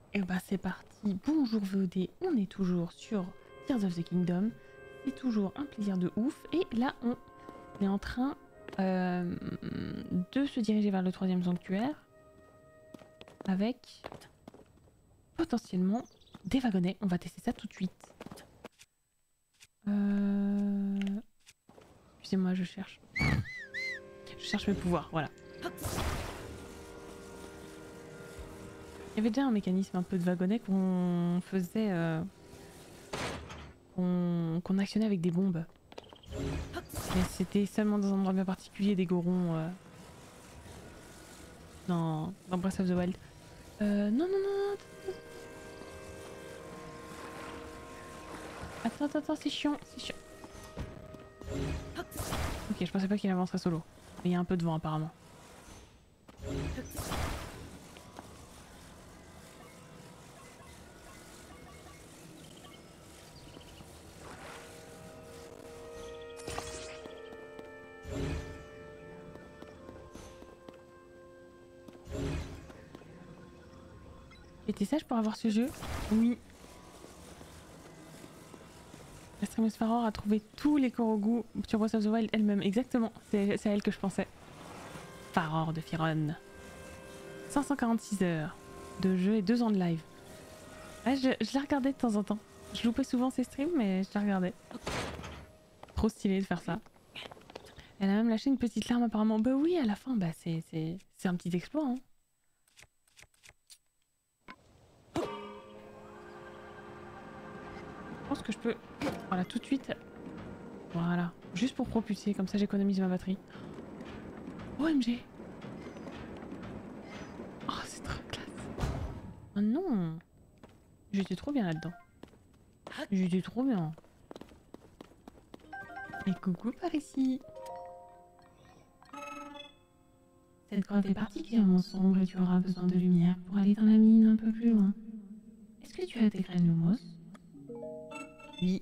Et bah c'est parti, bonjour VOD, on est toujours sur Tears of the Kingdom, c'est toujours un plaisir de ouf, et là on est en train de se diriger vers le 3e sanctuaire, avec potentiellement des wagonnets, on va tester ça tout de suite. Excusez-moi, je cherche mes pouvoirs, voilà. Il y avait déjà un mécanisme un peu de wagonnet qu'on faisait, qu'on actionnait avec des bombes. Mais c'était seulement dans un endroit bien particulier, des gorons dans Breath of the Wild. Non, non, non, attends, c'est chiant, c'est chiant. Ok, je pensais pas qu'il avancerait solo. Mais il y a un peu de vent apparemment. J'étais sage pour avoir ce jeu? Oui. Extremis Faror a trouvé tous les Korogu sur Breath of the Wild elle-même. Exactement, c'est à elle que je pensais. Faror de Firon. 546 heures de jeu et 2 ans de live. Ouais, je la regardais de temps en temps. Je loupais souvent ses streams, mais je la regardais. Trop stylé de faire ça. Elle a même lâché une petite larme apparemment. Bah oui, à la fin, bah c'est un petit exploit. Hein. Je pense que je peux... Voilà, tout de suite. Voilà. Juste pour propulser, comme ça j'économise ma batterie. OMG. Oh, c'est trop classe. Oh non. J'étais trop bien là-dedans. J'étais trop bien. Et coucou par ici. Cette grotte est particulièrement sombre et tu auras besoin de lumière pour aller dans la mine un peu plus loin. Est-ce que tu as des graines lumos? Oui.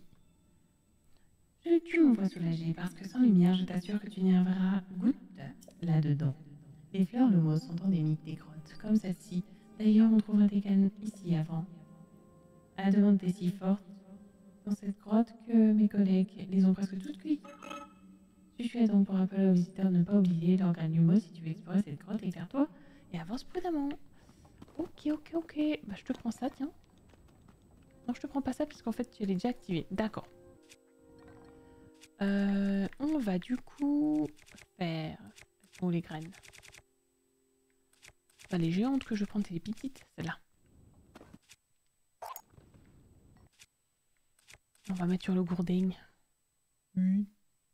Tu me vois soulagée parce que sans lumière, je t'assure que tu n'y verras goutte là-dedans. Les fleurs lumos sont endémiques des grottes, comme celle-ci. D'ailleurs, on trouvera des graines ici avant. La demande est si forte dans cette grotte que mes collègues les ont presque toutes cueillies. Suffit donc pour rappeler aux visiteurs de ne pas oublier leurs graines lumos si tu veux explorer cette grotte, éclaire-toi et avance prudemment. Ok. Bah je te prends ça, tiens. Non, je te prends pas ça puisqu'en fait tu l'as déjà activé. D'accord. On va du coup faire... Oh, les graines. Pas les géantes que je vais prendre, c'est les petites, celles-là. On va mettre sur le gourding. Oui.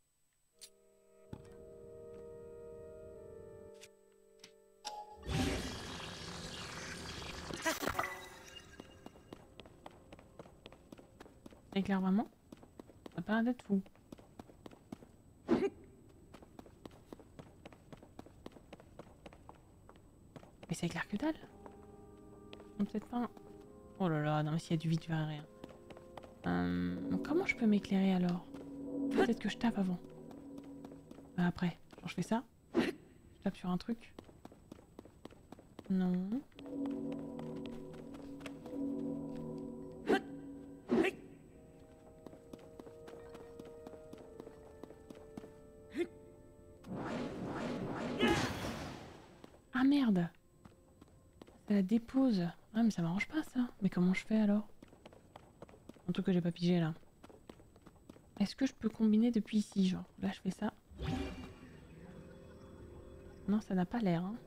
Ça éclaire vraiment? Ça a pas l'air d'être fou. Mais ça éclaire que dalle. Non, peut-être pas. Oh là là, non mais s'il y a du vide, je verrai rien. Comment je peux m'éclairer alors? Peut-être que je tape avant. Bah après, genre je fais ça. Je tape sur un truc. Non. Ah merde! Ça la dépose. Ah mais ça m'arrange pas ça. Mais comment je fais alors? Un truc que j'ai pas pigé là. Est-ce que je peux combiner depuis ici, genre? Là je fais ça. Non, ça n'a pas l'air. Hein.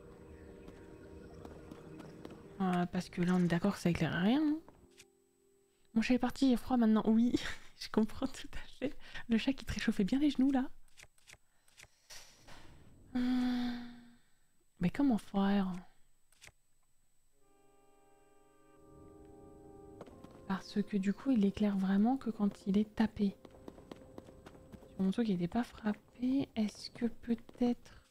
Parce que là on est d'accord que ça éclaire rien. Hein. Mon chat est parti, il est froid maintenant. Oui, je comprends tout à fait. Le chat qui te réchauffait bien les genoux là. Mais comment faire? Parce que du coup il éclaire vraiment que quand il est tapé. Sur mon truc il n'était pas frappé. Est-ce que peut-être...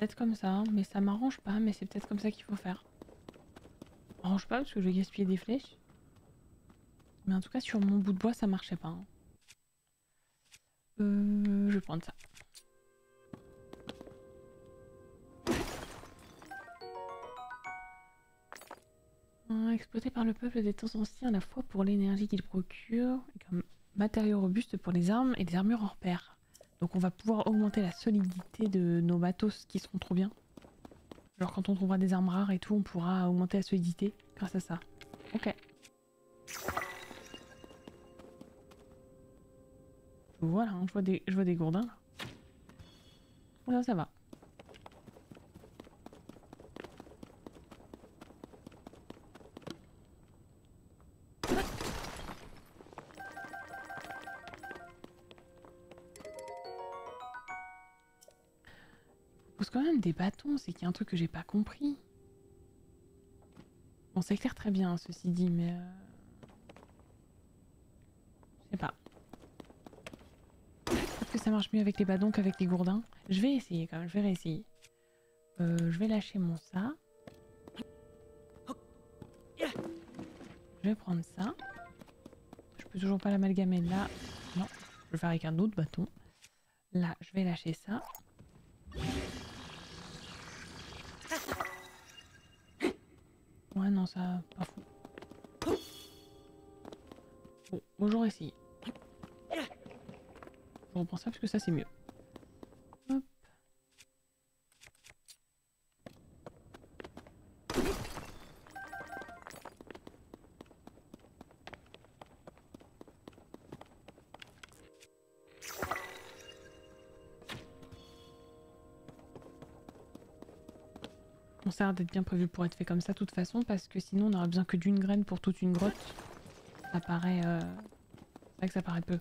peut-être comme ça, mais ça m'arrange pas, mais c'est peut-être comme ça qu'il faut faire. Ça m'arrange pas parce que je vais gaspiller des flèches. Mais en tout cas, sur mon bout de bois, ça marchait pas. Hein. Je vais prendre ça. Exploité par le peuple des temps anciens à la fois pour l'énergie qu'il procure et comme matériau robuste pour les armes et les armures hors pair. Donc on va pouvoir augmenter la solidité de nos matos qui seront trop bien. Genre quand on trouvera des armes rares et tout, on pourra augmenter la solidité grâce à ça. Ok. Voilà, hein, je vois des gourdins là. Voilà, ça va. Il pose quand même des bâtons, c'est qu'il y a un truc que j'ai pas compris. Bon, ça éclaire très bien, ceci dit, mais... Je sais pas. Peut-être que ça marche mieux avec les bâtons qu'avec les gourdins. Je vais essayer quand même, je vais réessayer. Je vais lâcher mon ça. Je vais prendre ça. Je peux toujours pas l'amalgamer là. Non, je vais le faire avec un autre bâton. Là, je vais lâcher ça. Ouais, non, ça, pas fou. Bon, bonjour ici. Je reprends ça parce que ça c'est mieux. Hop. Bon, ça a l'air d'être bien prévu pour être fait comme ça de toute façon parce que sinon on aura besoin que d'une graine pour toute une grotte. Ça paraît... C'est vrai que ça paraît peu.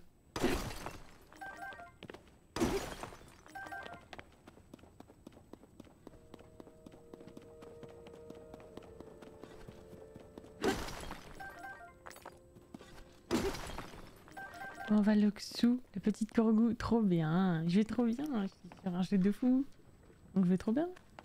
On va Loxou, le petit corgou, trop bien. Je vais trop bien, je suis sur un jeu de fou. Donc je vais trop bien.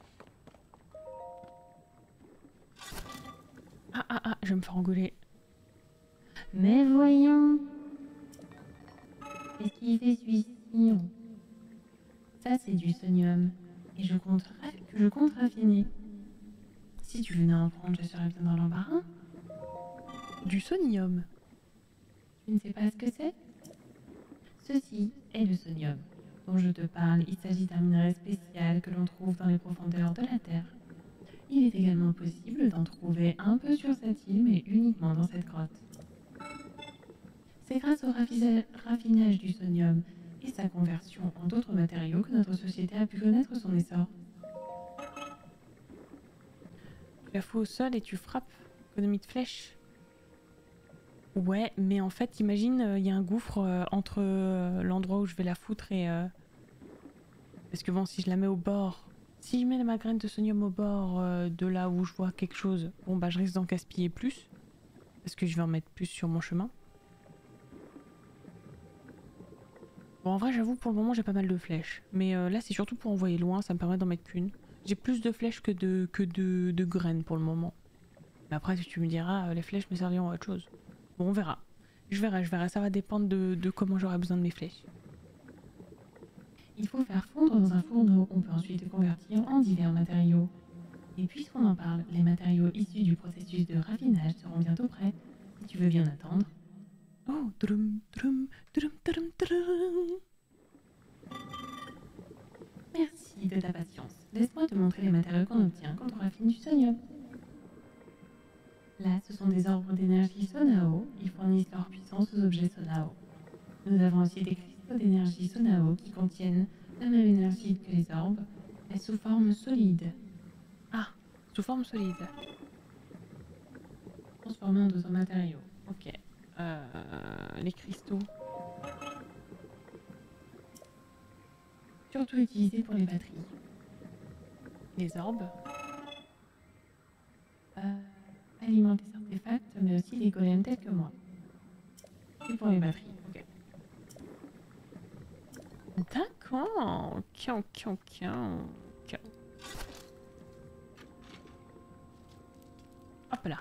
Ah, je vais me faire engueuler. Mais voyons. Qu'est-ce qui fait celui-ci? Ça, c'est du sonium. Et je compte raffiner. Si tu venais en prendre, je serais bien dans l'embarras. Du sonium. Tu ne sais pas ce que c'est? Ceci est le sonium dont je te parle. Il s'agit d'un minerai spécial que l'on trouve dans les profondeurs de la Terre. Il est également possible d'en trouver un peu sur cette île, mais uniquement dans cette grotte. C'est grâce au raffinage du sonium et sa conversion en d'autres matériaux que notre société a pu connaître son essor. Tu la fous au sol et tu frappes. Économie de flèches. Ouais, mais en fait, imagine, il y a un gouffre entre l'endroit où je vais la foutre et... Parce que bon, si je la mets au bord... Si je mets ma graine de sonium au bord de là où je vois quelque chose, bon bah je risque d'en gaspiller plus. Parce que je vais en mettre plus sur mon chemin. Bon, en vrai, j'avoue, pour le moment, j'ai pas mal de flèches. Mais là, c'est surtout pour envoyer loin, ça me permet d'en mettre qu'une. J'ai plus de flèches que de graines pour le moment. Mais après, si tu me diras, les flèches me serviront à autre chose. Bon, on verra. Je verrai. Ça va dépendre de comment j'aurai besoin de mes flèches. Il faut faire fondre dans un fourneau. On peut ensuite le convertir en divers matériaux. Et puisqu'on en parle, les matériaux issus du processus de raffinage seront bientôt prêts. Si tu veux bien attendre. Oh, drum, drum, drum, drum, drum. Merci de ta patience. Laisse-moi te montrer les matériaux qu'on obtient quand on raffine du sonium. Là, ce sont des orbes d'énergie Sonao. Ils fournissent leur puissance aux objets Sonao. Nous avons aussi des cristaux d'énergie Sonao qui contiennent la même énergie que les orbes, mais sous forme solide. Ah, sous forme solide. Transformés en d'autres matériaux. Ok. Les cristaux. Surtout utilisés pour les batteries. Les orbes. Alimentent les artefacts, mais aussi les golems tels que moi. Et pour les batteries. Ok. D'accord. Ok. Hop là.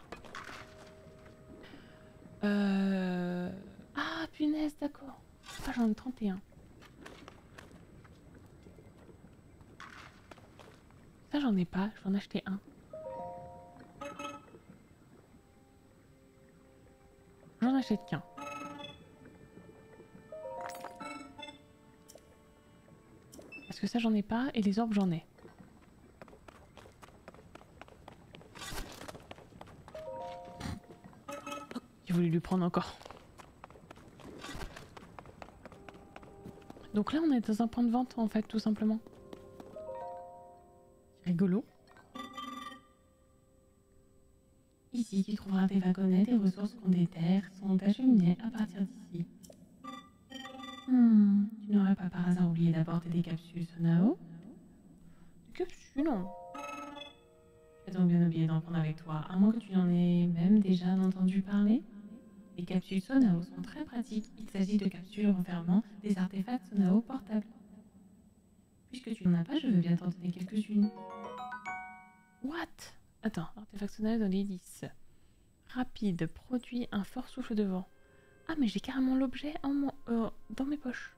Ah, punaise, d'accord. Ah, j'en ai 31. Ça, j'en ai pas. Je vais en acheter un. J'en achète qu'un. Parce que ça, j'en ai pas. Et les orbes, j'en ai. J'ai voulu lui prendre encore. Donc là, on est dans un point de vente, en fait, tout simplement. Rigolo. Ici, tu trouveras des wagonnets, des ressources qu'on déterre, sont acheminées à partir d'ici. Tu n'aurais pas par hasard oublié d'apporter des capsules Sonao? Des capsules, non. J'ai donc bien oublié d'en prendre avec toi, à moins que tu n'en aies même déjà entendu parler. Les capsules Sonao sont très pratiques. Il s'agit de capsules renfermant des artefacts Sonao portables. Puisque tu n'en as pas, je veux bien t'en donner quelques-unes. What? Attends, artefact Sonao dans l'hélice. Rapide, produit un fort souffle de vent. Ah, mais j'ai carrément l'objet dans mes poches.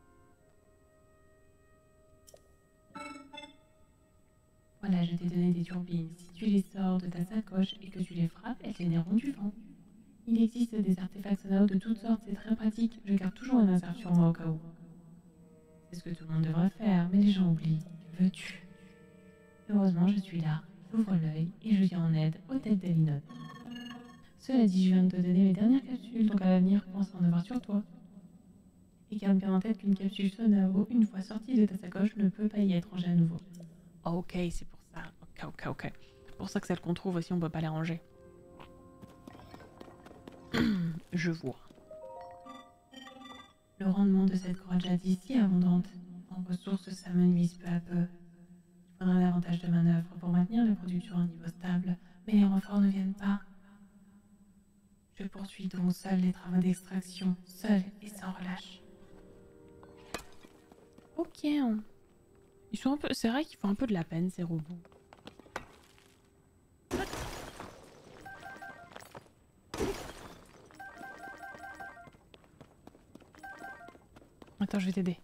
Voilà, je t'ai donné des turbines. Si tu les sors de ta sacoche et que tu les frappes, elles généreront du vent. Il existe des artefacts Sonao de toutes sortes, c'est très pratique. Je garde toujours une insert sur moi au cas où. C'est ce que tout le monde devrait faire, mais les gens oublient. Que veux-tu? Heureusement, je suis là. J'ouvre l'œil et je viens en aide aux têtes d'Elinote. Cela dit, je viens de te donner mes dernières capsules, donc à l'avenir, pense à en avoir sur toi. Et garde bien en tête qu'une capsule Sonao, une fois sortie de ta sacoche, ne peut pas y être rangée à nouveau. Oh, ok, c'est pour ça. Ok. C'est pour ça que celles qu'on trouve aussi, on peut pas les ranger. Je vois. Le rendement de cette grotte jadis si abondante en ressources s'amenuise peu à peu. Il faudra davantage de manœuvres pour maintenir la production à un niveau stable, mais les renforts ne viennent pas. Je poursuis donc seul les travaux d'extraction, seul et sans relâche. Ok. Ils sont un peu... C'est vrai qu'ils font un peu de la peine, ces robots. Attends, je vais t'aider.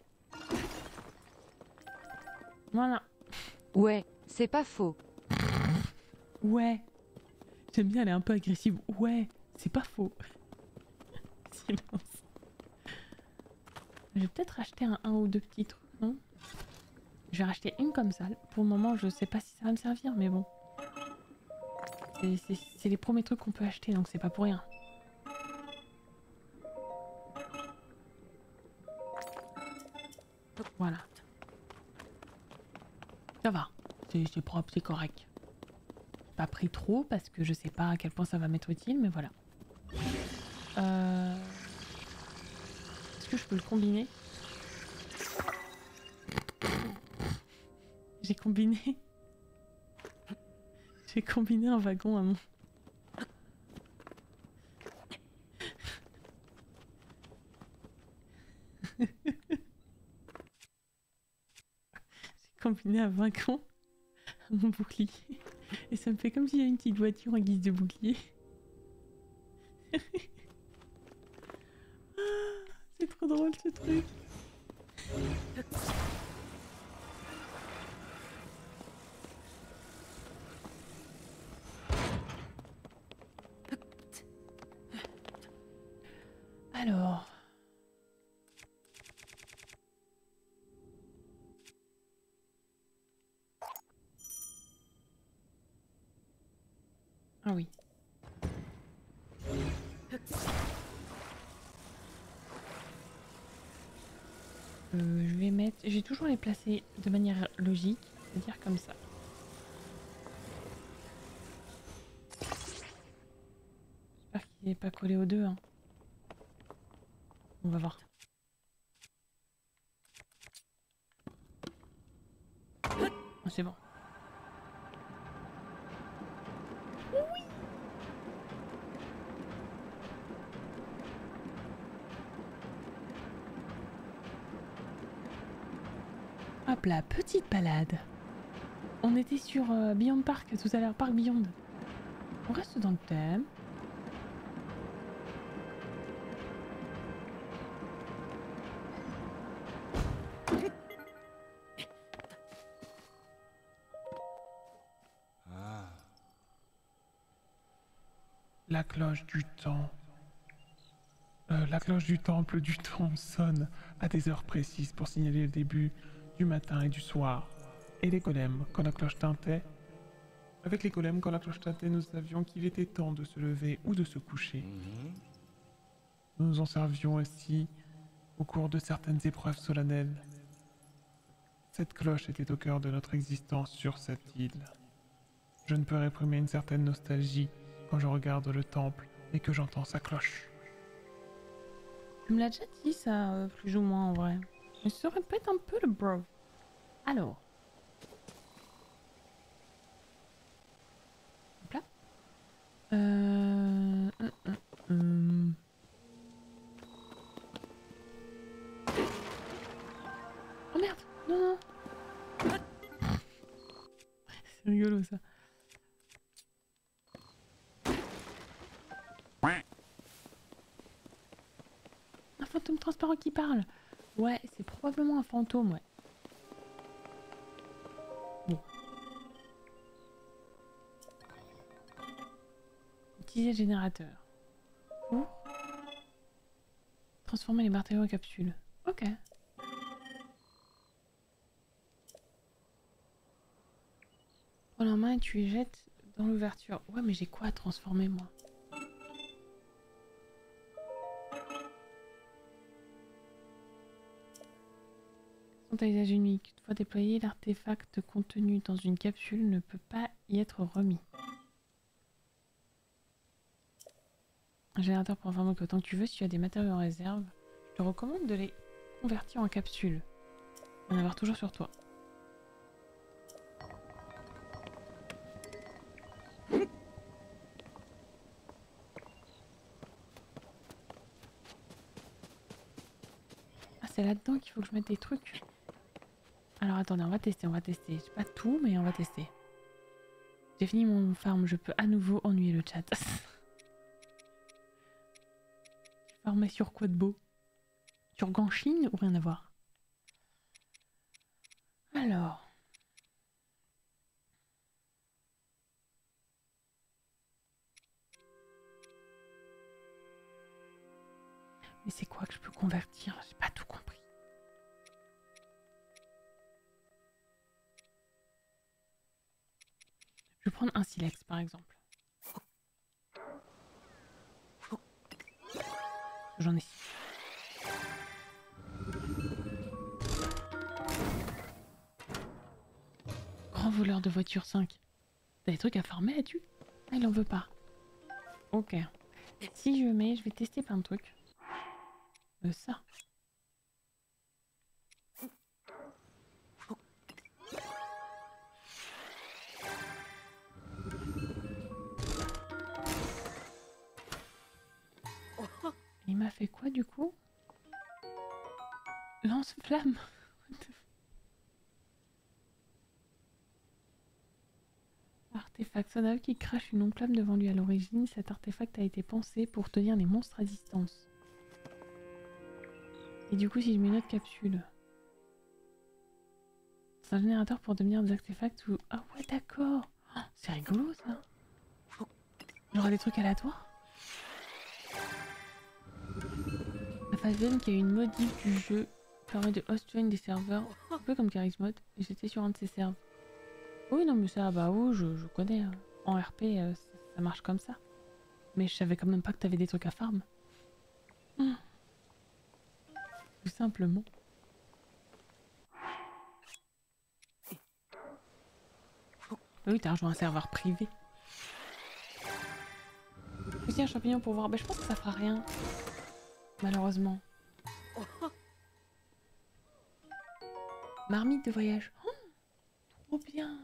Voilà. Ouais, c'est pas faux. Ouais. J'aime bien, elle est un peu agressive. Ouais, c'est pas faux. Silence. Je vais peut-être racheter un ou deux petits trucs, non? Je vais racheter une comme ça. Pour le moment, je sais pas si ça va me servir, mais bon. C'est les premiers trucs qu'on peut acheter, donc c'est pas pour rien. Voilà. Ça va. C'est propre, c'est correct. J'ai pas pris trop parce que je sais pas à quel point ça va m'être utile, mais voilà. Est-ce que je peux le combiner? J'ai combiné. J'ai combiné un wagon à mon... J'ai combiné un wagon à mon bouclier. Et ça me fait comme s'il y a une petite voiture en guise de bouclier. C'est trop drôle ce truc. Alors... Ah oui. Je vais mettre... J'ai toujours les placer de manière logique, c'est-à-dire comme ça. J'espère qu'il n'est pas collé aux deux. Hein. On va voir. Oh, c'est bon. Oui. Hop là, petite balade. On était sur Beyond Park tout à l'heure, Parc Beyond. On reste dans le thème. La cloche du temps. La cloche du temple du temps sonne à des heures précises pour signaler le début du matin et du soir. Et les golems, quand la cloche tintait, avec les golems, quand la cloche tintait, nous savions qu'il était temps de se lever ou de se coucher. Nous nous en servions aussi au cours de certaines épreuves solennelles. Cette cloche était au cœur de notre existence sur cette île. Je ne peux réprimer une certaine nostalgie quand je regarde le temple et que j'entends sa cloche. Tu me l'as déjà dit ça, plus ou moins en vrai. Mais ça répète un peu le bro. Alors. Hop là. Oh merde. Non, non. C'est rigolo ça. Un fantôme transparent qui parle. Ouais, c'est probablement un fantôme, ouais. Bon. Utiliser le générateur. Pour transformer les matériaux en capsules. Ok. Prends la main et tu les jettes dans l'ouverture. Ouais, mais j'ai quoi à transformer, moi? À usage unique. Une fois déployé, l'artefact contenu dans une capsule ne peut pas y être remis. Un générateur pour informer qu'autant que tu veux, si tu as des matériaux en réserve, je te recommande de les convertir en capsules. En avoir toujours sur toi. Ah, c'est là-dedans qu'il faut que je mette des trucs. Alors attendez, on va tester, J'ai pas tout, mais on va tester. J'ai fini mon farm, je peux à nouveau ennuyer le chat. Je farmais sur quoi de beau? Sur Genshin ou rien à voir? Alors... Mais c'est quoi que je peux convertir? J'ai pas tout compris. Je vais prendre un silex par exemple. J'en ai 6. Grand voleur de voiture 5. T'as des trucs à farmer là-dessus? Ah, il en veut pas. Ok. Si je mets, je vais tester plein de trucs. Ça. Il m'a fait quoi du coup? Lance-flamme. Artefact. Sonave qui crache une flamme devant lui à l'origine. Cet artefact a été pensé pour tenir les monstres à distance. Et du coup, si je mets une autre capsule... C'est un générateur pour devenir des artefacts ou... Ah ouais, d'accord. Oh, c'est rigolo ça. J'aurai des trucs aléatoires. La Faven qui a une modif du jeu permet de host join des serveurs, un peu comme Charismod, et j'étais sur un de ces serveurs. Oui, non, mais ça, bah oui, je connais. Hein. En RP, ça marche comme ça. Mais je savais quand même pas que t'avais des trucs à farm. Tout simplement. Oui, t'as rejoint un serveur privé. Aussi un champignon pour voir. Bah, je pense que ça fera rien. Malheureusement. Marmite de voyage. Oh, trop bien.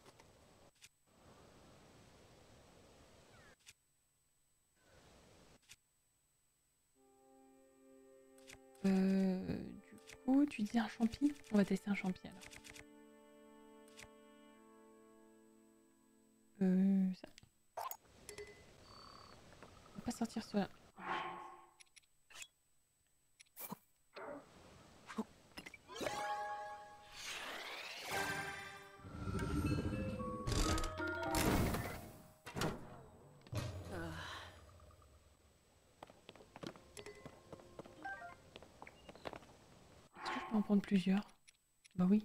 Du coup, tu dis un champi? On va tester un champi alors. Ça. sortir cela. Est-ce que je peux en prendre plusieurs? Bah oui.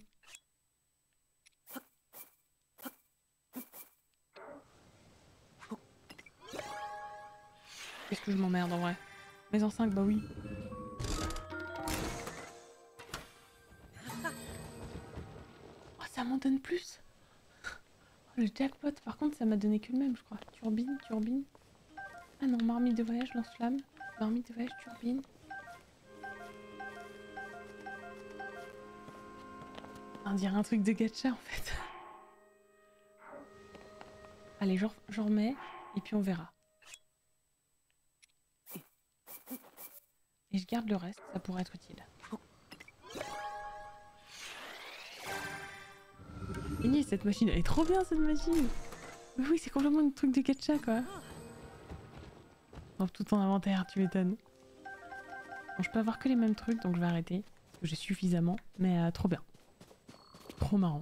Qu'est-ce que je m'emmerde en vrai? Mais en 5, bah oui. Oh, ça m'en donne plus. Le jackpot, par contre, ça m'a donné que le même, je crois. Turbine, turbine. Ah non, marmite de voyage, lance-flamme. Marmite de voyage, turbine. On dirait un truc de gacha en fait. Allez, j'en remets et puis on verra. Et je garde le reste, ça pourrait être utile. Et cette machine, elle est trop bien cette machine. Mais oui, c'est complètement un truc de gacha quoi. Dans tout en inventaire, tu m'étonnes. Bon, je peux avoir que les mêmes trucs donc je vais arrêter. Parce que j'ai suffisamment, mais trop bien. Trop marrant.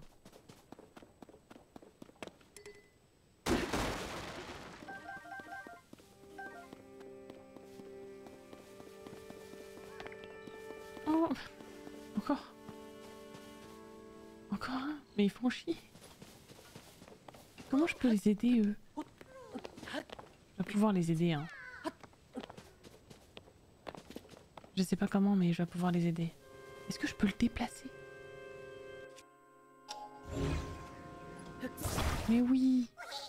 Oh, encore. Encore un. Mais ils font chier. Comment je peux les aider eux? Je vais pouvoir les aider hein. Je sais pas comment mais je vais pouvoir les aider. Est-ce que je peux le déplacer? Mais oui.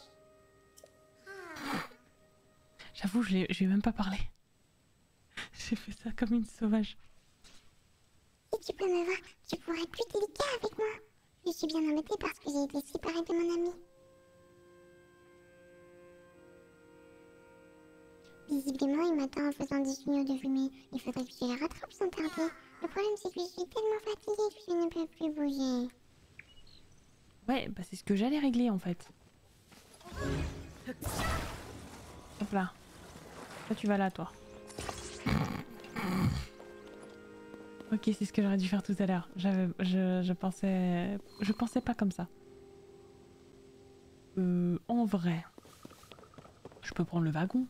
J'avoue, je lui ai même pas parlé. J'ai fait ça comme une sauvage. Si tu peux me voir, tu pourrais être plus délicat avec moi. Je suis bien embêtée parce que j'ai été séparée de mon ami. Visiblement, il m'attend en faisant des signaux de fumée. Il faudrait que je la rattrape sans tarder. Le problème, c'est que je suis tellement fatiguée que je ne peux plus bouger. Ouais, bah c'est ce que j'allais régler en fait. Hop là. Toi tu vas là toi. Ok, c'est ce que j'aurais dû faire tout à l'heure. Je pensais pas comme ça. En vrai, je peux prendre le wagon.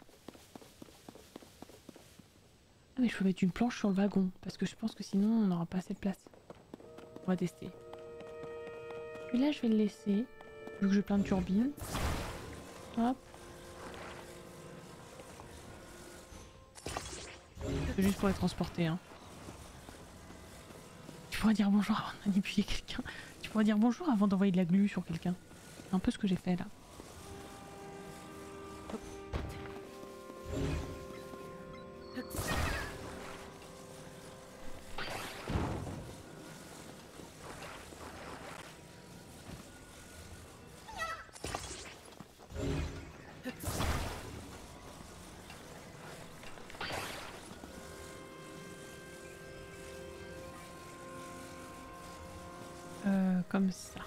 Ah mais je peux mettre une planche sur le wagon parce que je pense que sinon on n'aura pas assez de place. On va tester. Puis là je vais le laisser vu que j'ai plein de turbines. Hop. C'est juste pour les transporter hein. Tu pourrais dire bonjour avant de manipuler quelqu'un. Tu pourrais dire bonjour avant d'envoyer de la glu sur quelqu'un. C'est un peu ce que j'ai fait là. Comme ça.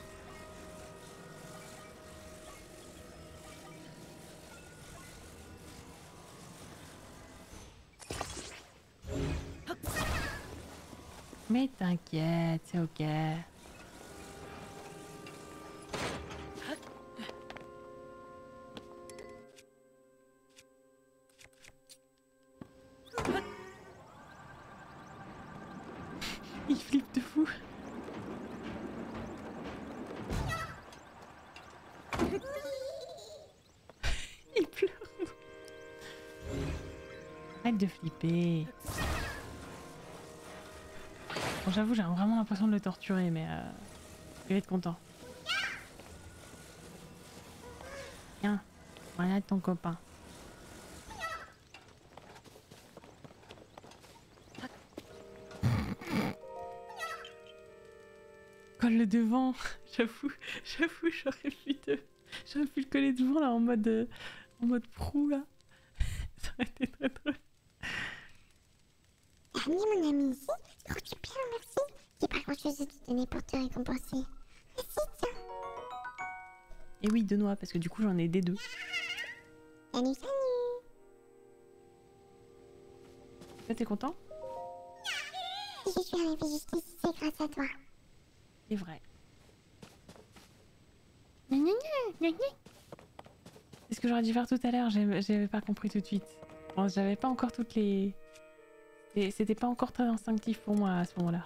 Mais t'inquiète, c'est ok. Il flippe de fou. Il pleure. Arrête de flipper. Bon, j'avoue, j'ai vraiment l'impression de le torturer, mais il va être content. Tiens, voilà ton copain. Colle le devant. J'avoue, j'aurais pu le coller devant là en mode proue là. Ça aurait été très drôle. T'as amené mon ami ici? Trop super, merci. J'ai pas grand chose à te donner pour te récompenser. Merci, tiens. Et oui, deux noix, parce que du coup j'en ai des deux. Salut, salut. Là, t'es content? Si je suis arrivée jusqu'ici, c'est grâce à toi. C'est vrai. C'est ce que j'aurais dû faire tout à l'heure, j'avais pas compris tout de suite. Bon, j'avais pas encore toutes les... C'était pas encore très instinctif pour moi à ce moment-là.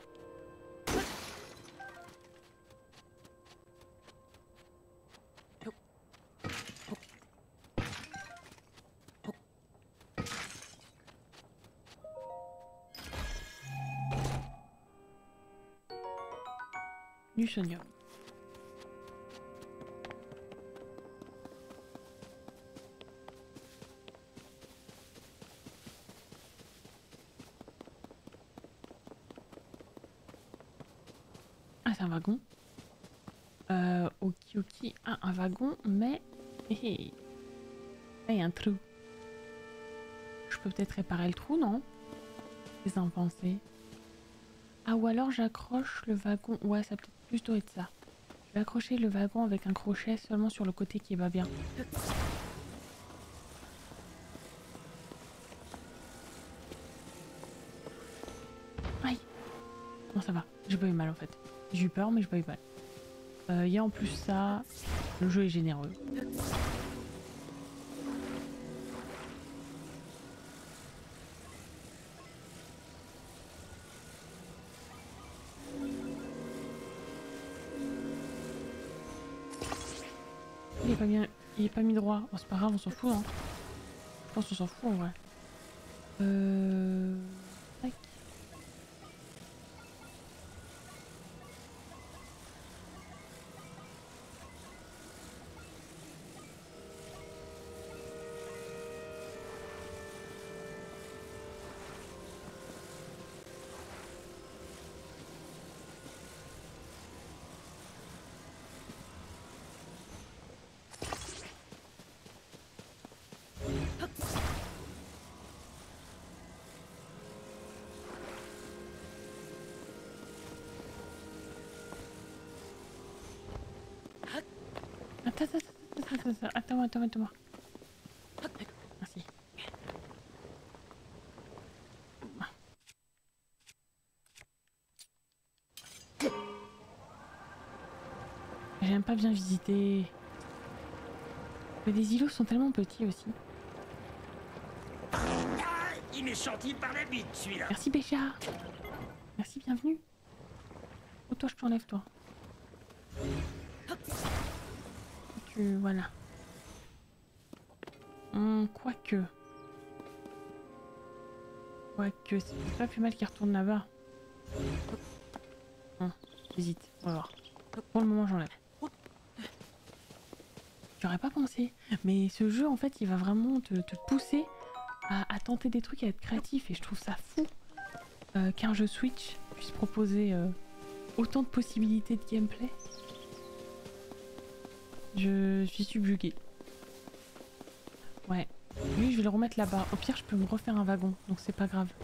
Du sonium. Ah, c'est un wagon. Ok, ok. Ah, un wagon, mais... Là, il y a un trou. Je peux peut-être réparer le trou, non? C'est sans penser. Ah, ou alors j'accroche le wagon. Ouais, ça peut plutôt être ça. Je vais accrocher le wagon avec un crochet seulement sur le côté qui va bien. Aïe! Non, ça va. J'ai pas eu mal en fait. J'ai eu peur, mais j'ai pas eu mal. Il y a en plus ça. Le jeu est généreux. Il est pas mis droit. Oh, c'est pas grave, on s'en fout, hein. Je pense qu'on s'en fout en vrai. Tac. Attends-moi. Merci. J'aime pas bien visiter. Mais les îlots sont tellement petits aussi. Ah, il est sorti par la bite, celui-là. Merci Béchard. Merci, bienvenue. Oh, toi, je t'enlève, toi. Voilà. Quoique, c'est pas plus mal qu'il retourne là-bas. J'hésite, on va voir. Pour le moment, j'enlève. J'aurais pas pensé, mais ce jeu, en fait, il va vraiment te pousser à tenter des trucs, à être créatif, et je trouve ça fou qu'un jeu Switch puisse proposer autant de possibilités de gameplay. Je suis subjuguée. Ouais. Lui, je vais le remettre là-bas. Au pire, je peux me refaire un wagon, donc c'est pas grave.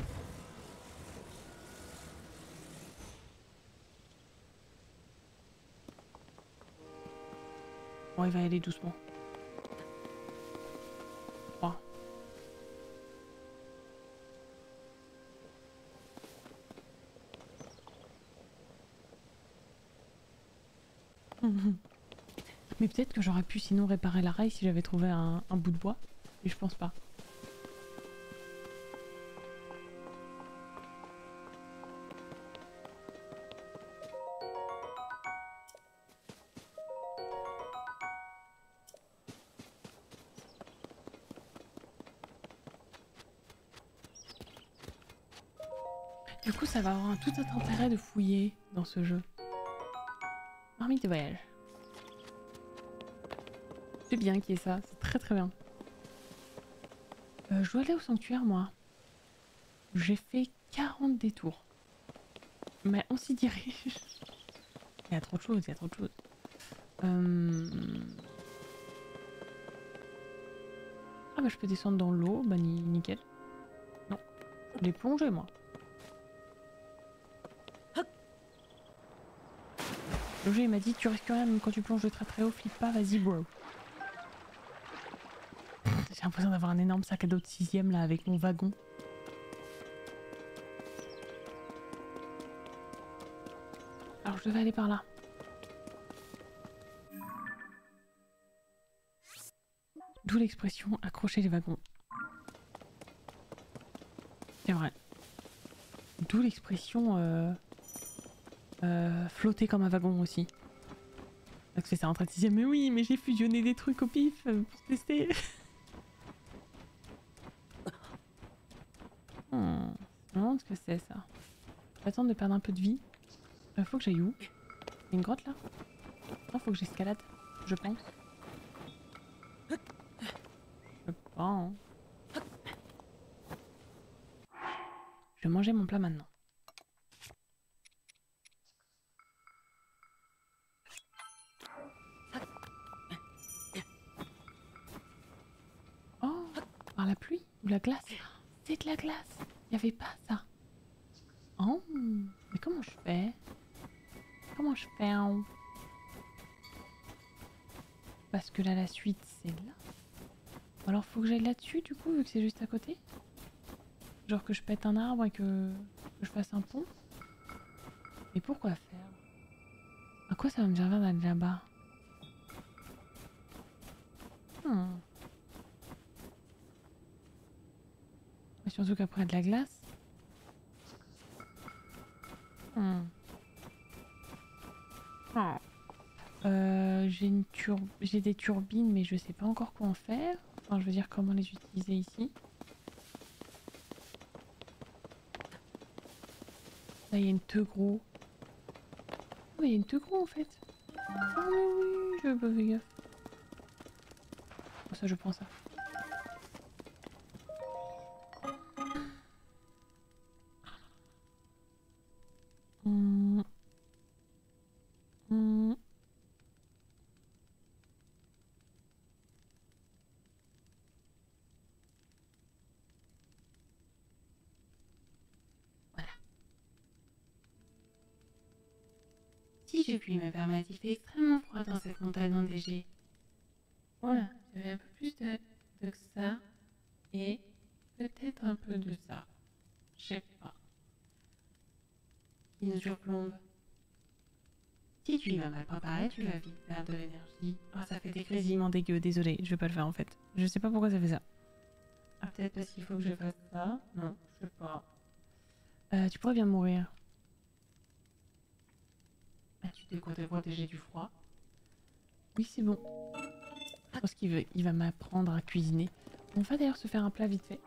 Bon, il va y aller doucement. 3. Mais peut-être que j'aurais pu sinon réparer la rail si j'avais trouvé un bout de bois. Mais je pense pas. Du coup, ça va avoir tout un intérêt de fouiller dans ce jeu. Marmite de voyage. C'est bien qu'il y ait ça, c'est très très bien. Je dois aller au sanctuaire, moi. J'ai fait 40 détours. Mais on s'y dirige. Il y a trop de choses, Ah bah je peux descendre dans l'eau, bah nickel. Non, je l'ai plongé moi. Le jeu il m'a dit tu risques rien même quand tu plonges de très très haut, flippe pas, vas-y bro. J'ai l'impression d'avoir un énorme sac à dos de 6ème là avec mon wagon. je devais aller par là. D'où l'expression accrocher les wagons. C'est vrai. D'où l'expression flotter comme un wagon aussi. Donc c'est ça en train de se dire mais oui mais j'ai fusionné des trucs au pif pour tester. Je me demande ce que c'est ça. J'attends de perdre un peu de vie. Faut que j'aille où? Il y a une grotte là? Non, faut que j'escalade, je pense. Je pense. Je vais manger mon plat maintenant. Oh, par la pluie ou la glace? C'est de la glace. Il n'y avait pas ça. Oh, mais comment je fais? Comment je fais hein? Parce que là, la suite, c'est là. Alors, faut que j'aille là-dessus, du coup, vu que c'est juste à côté. Genre que je pète un arbre et que je fasse un pont. Mais pourquoi faire? À quoi ça va me servir d'aller là-bas? Et surtout qu'après de la glace. J'ai des turbines, mais je sais pas encore quoi en faire. Enfin, je veux dire comment les utiliser ici. Là, il y a une tegro. Oh, il y a une tegro en fait. Oh mais oui, je veux pas faire gaffe. Oh, ça, je prends ça. Si j'ai pu me permettre, il fait extrêmement froid dans cette montagne enneigée. Voilà, j'avais un peu plus de ça et peut-être un peu de ça. Je sais pas. Qui nous surplombe. Si tu y vas mal préparé, tu vas vite perdre de l'énergie. Oh, ça fait des grésillements dégueux, désolé, je vais pas le faire en fait. Je sais pas pourquoi ça fait ça. Ah, peut-être parce qu'il faut que je fasse ça. Non, je sais pas. Tu pourrais bien mourir. Ah, tu t'es quoi te protéger du froid? Oui, c'est bon. Je pense qu'il va m'apprendre à cuisiner. On va d'ailleurs se faire un plat vite fait.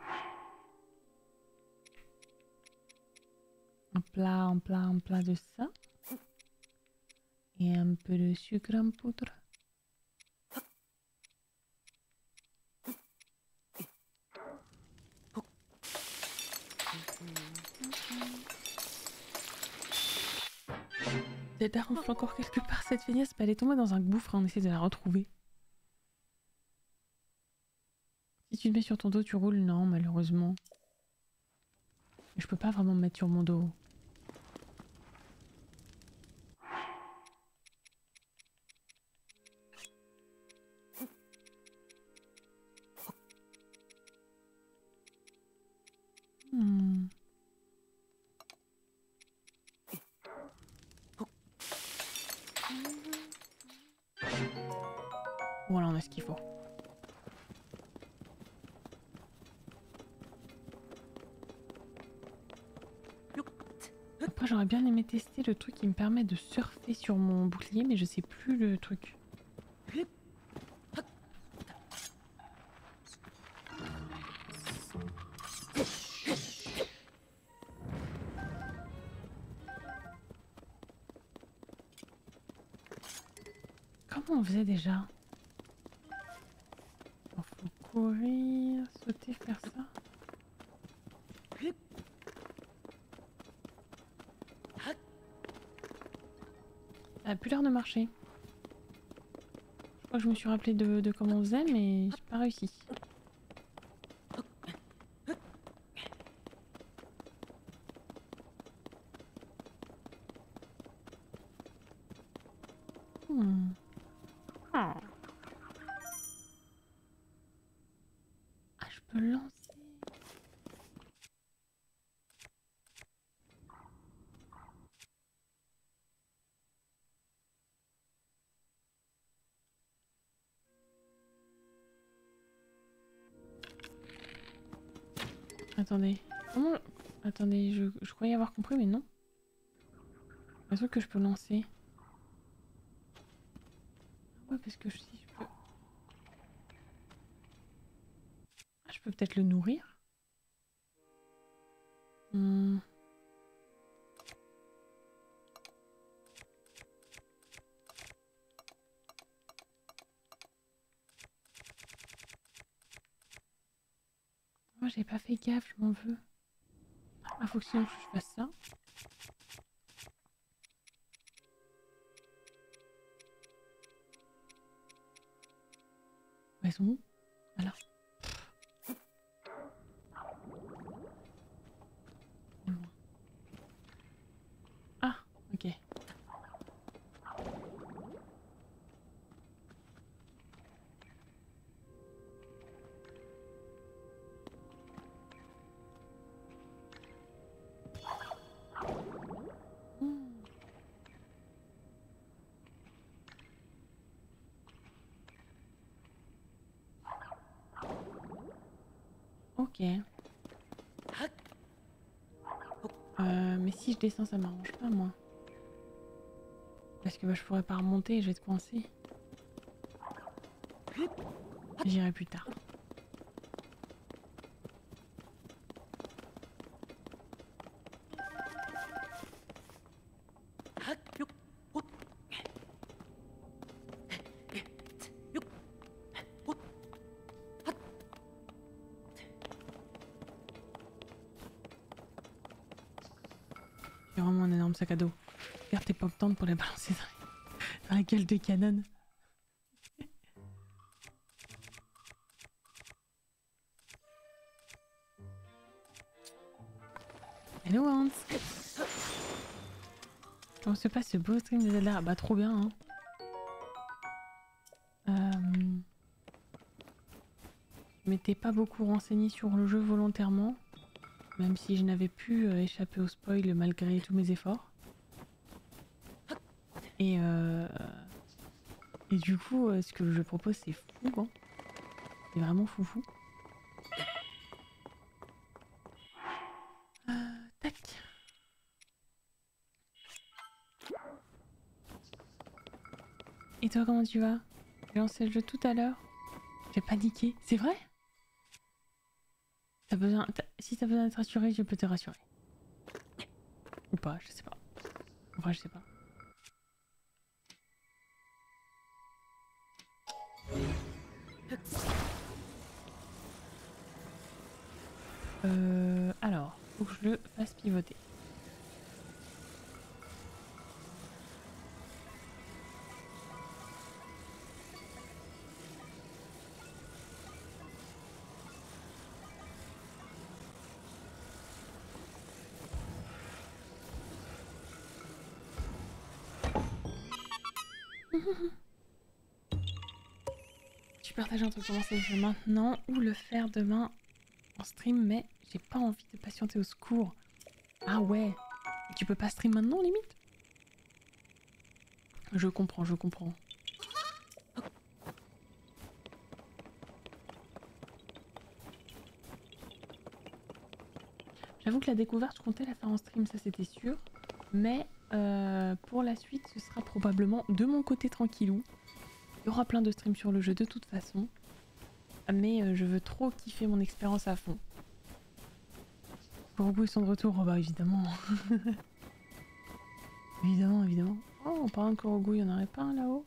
Un plat de ça. Et un peu de sucre en poudre. Elle ronfle encore quelque part cette feignasse, elle est tombée dans un gouffre et on essaie de la retrouver. Si tu te mets sur ton dos, tu roules? Non, malheureusement. Je peux pas vraiment me mettre sur mon dos. Voilà, on a ce qu'il faut. Après, j'aurais bien aimé tester le truc qui me permet de surfer sur mon bouclier, mais je sais plus le truc. Comment on faisait déjà? Il faut courir, sauter, faire ça. Ça a plus l'air de marcher. Je crois que je me suis rappelé de comment on faisait, mais j'ai pas réussi. Ah, je peux lancer. Attendez. Comment... Attendez, je croyais avoir compris, mais non. Un truc que je peux lancer. Ouais, parce que si je peux... Ah, je peux peut-être le nourrir. Moi, j'ai pas fait gaffe, je m'en veux. Ah, faut que sinon je fasse ça. Elles sont où? Voilà. Ah, ok. Ok. Mais si je descends, ça m'arrange pas, moi. Parce que bah, je pourrais pas remonter et je vais être coincée. J'irai plus tard. J'ai vraiment un énorme sac à dos. Garde tes pop-tentes pour les balancer dans la gueule de canon. Hello Hans. Comment se passe ce beau stream de Zelda? Bah trop bien hein. Je m'étais pas beaucoup renseignée sur le jeu volontairement. Même si je n'avais pu échapper au spoil malgré tous mes efforts. Et du coup, ce que je propose, c'est fou, hein. C'est vraiment foufou. Tac. Et toi, comment tu vas? J'ai lancé le jeu tout à l'heure. J'ai paniqué. C'est vrai? Si t'as besoin d'être rassuré, je peux te rassurer. Ou pas, je sais pas. En vrai, je sais pas. Alors, faut que je le fasse pivoter. Tu partages entre commencer le jeu maintenant ou le faire demain en stream, mais j'ai pas envie de patienter au secours. Ah ouais, tu peux pas stream maintenant limite? Je comprends, je comprends. J'avoue que la découverte, je comptais la faire en stream, ça c'était sûr. Mais pour la suite, ce sera probablement de mon côté tranquillou. Il y aura plein de streams sur le jeu de toute façon. Mais je veux trop kiffer mon expérience à fond. Pour ils sont de retour, oh bah évidemment. Évidemment, évidemment. Oh, en parlant de Korogu, il y en aurait pas un là-haut?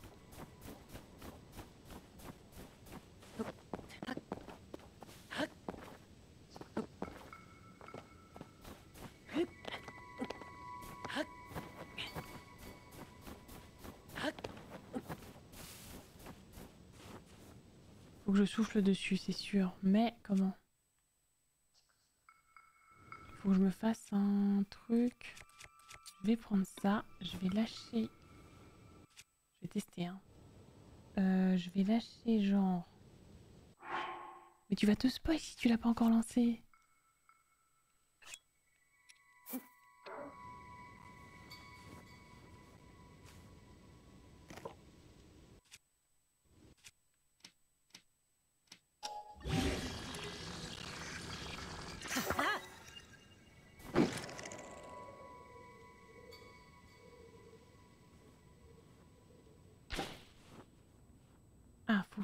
Faut que je souffle dessus, c'est sûr. Mais comment? Faut que je me fasse un truc. Je vais prendre ça. Je vais lâcher. Je vais tester, hein. Je vais lâcher genre... Mais tu vas te spoil si tu l'as pas encore lancé.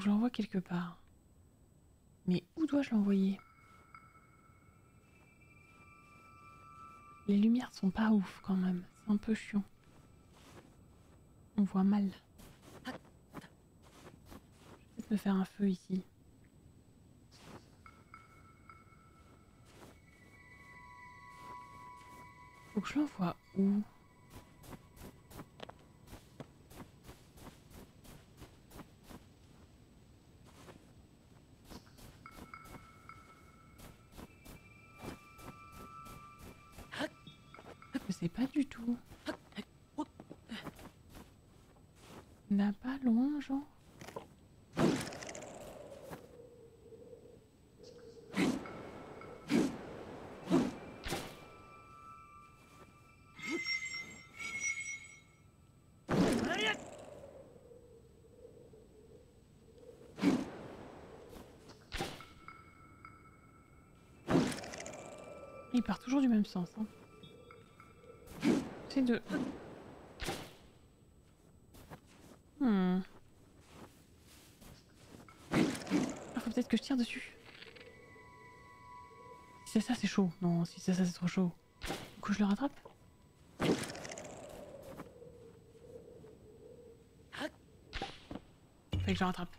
que je l'envoie quelque part. Mais où dois-je l'envoyer? Les lumières sont pas ouf quand même. C'est un peu chiant. On voit mal. Je vais peut-être me faire un feu ici. Faut que je l'envoie où? Je sais pas du tout. Là pas loin, genre. Il part toujours du même sens. Hein. C'est de... Ah, faut peut-être que je tire dessus. Si c'est ça, c'est chaud. Non, si c'est ça, c'est trop chaud. Du coup, je le rattrape. Fait que je le rattrape.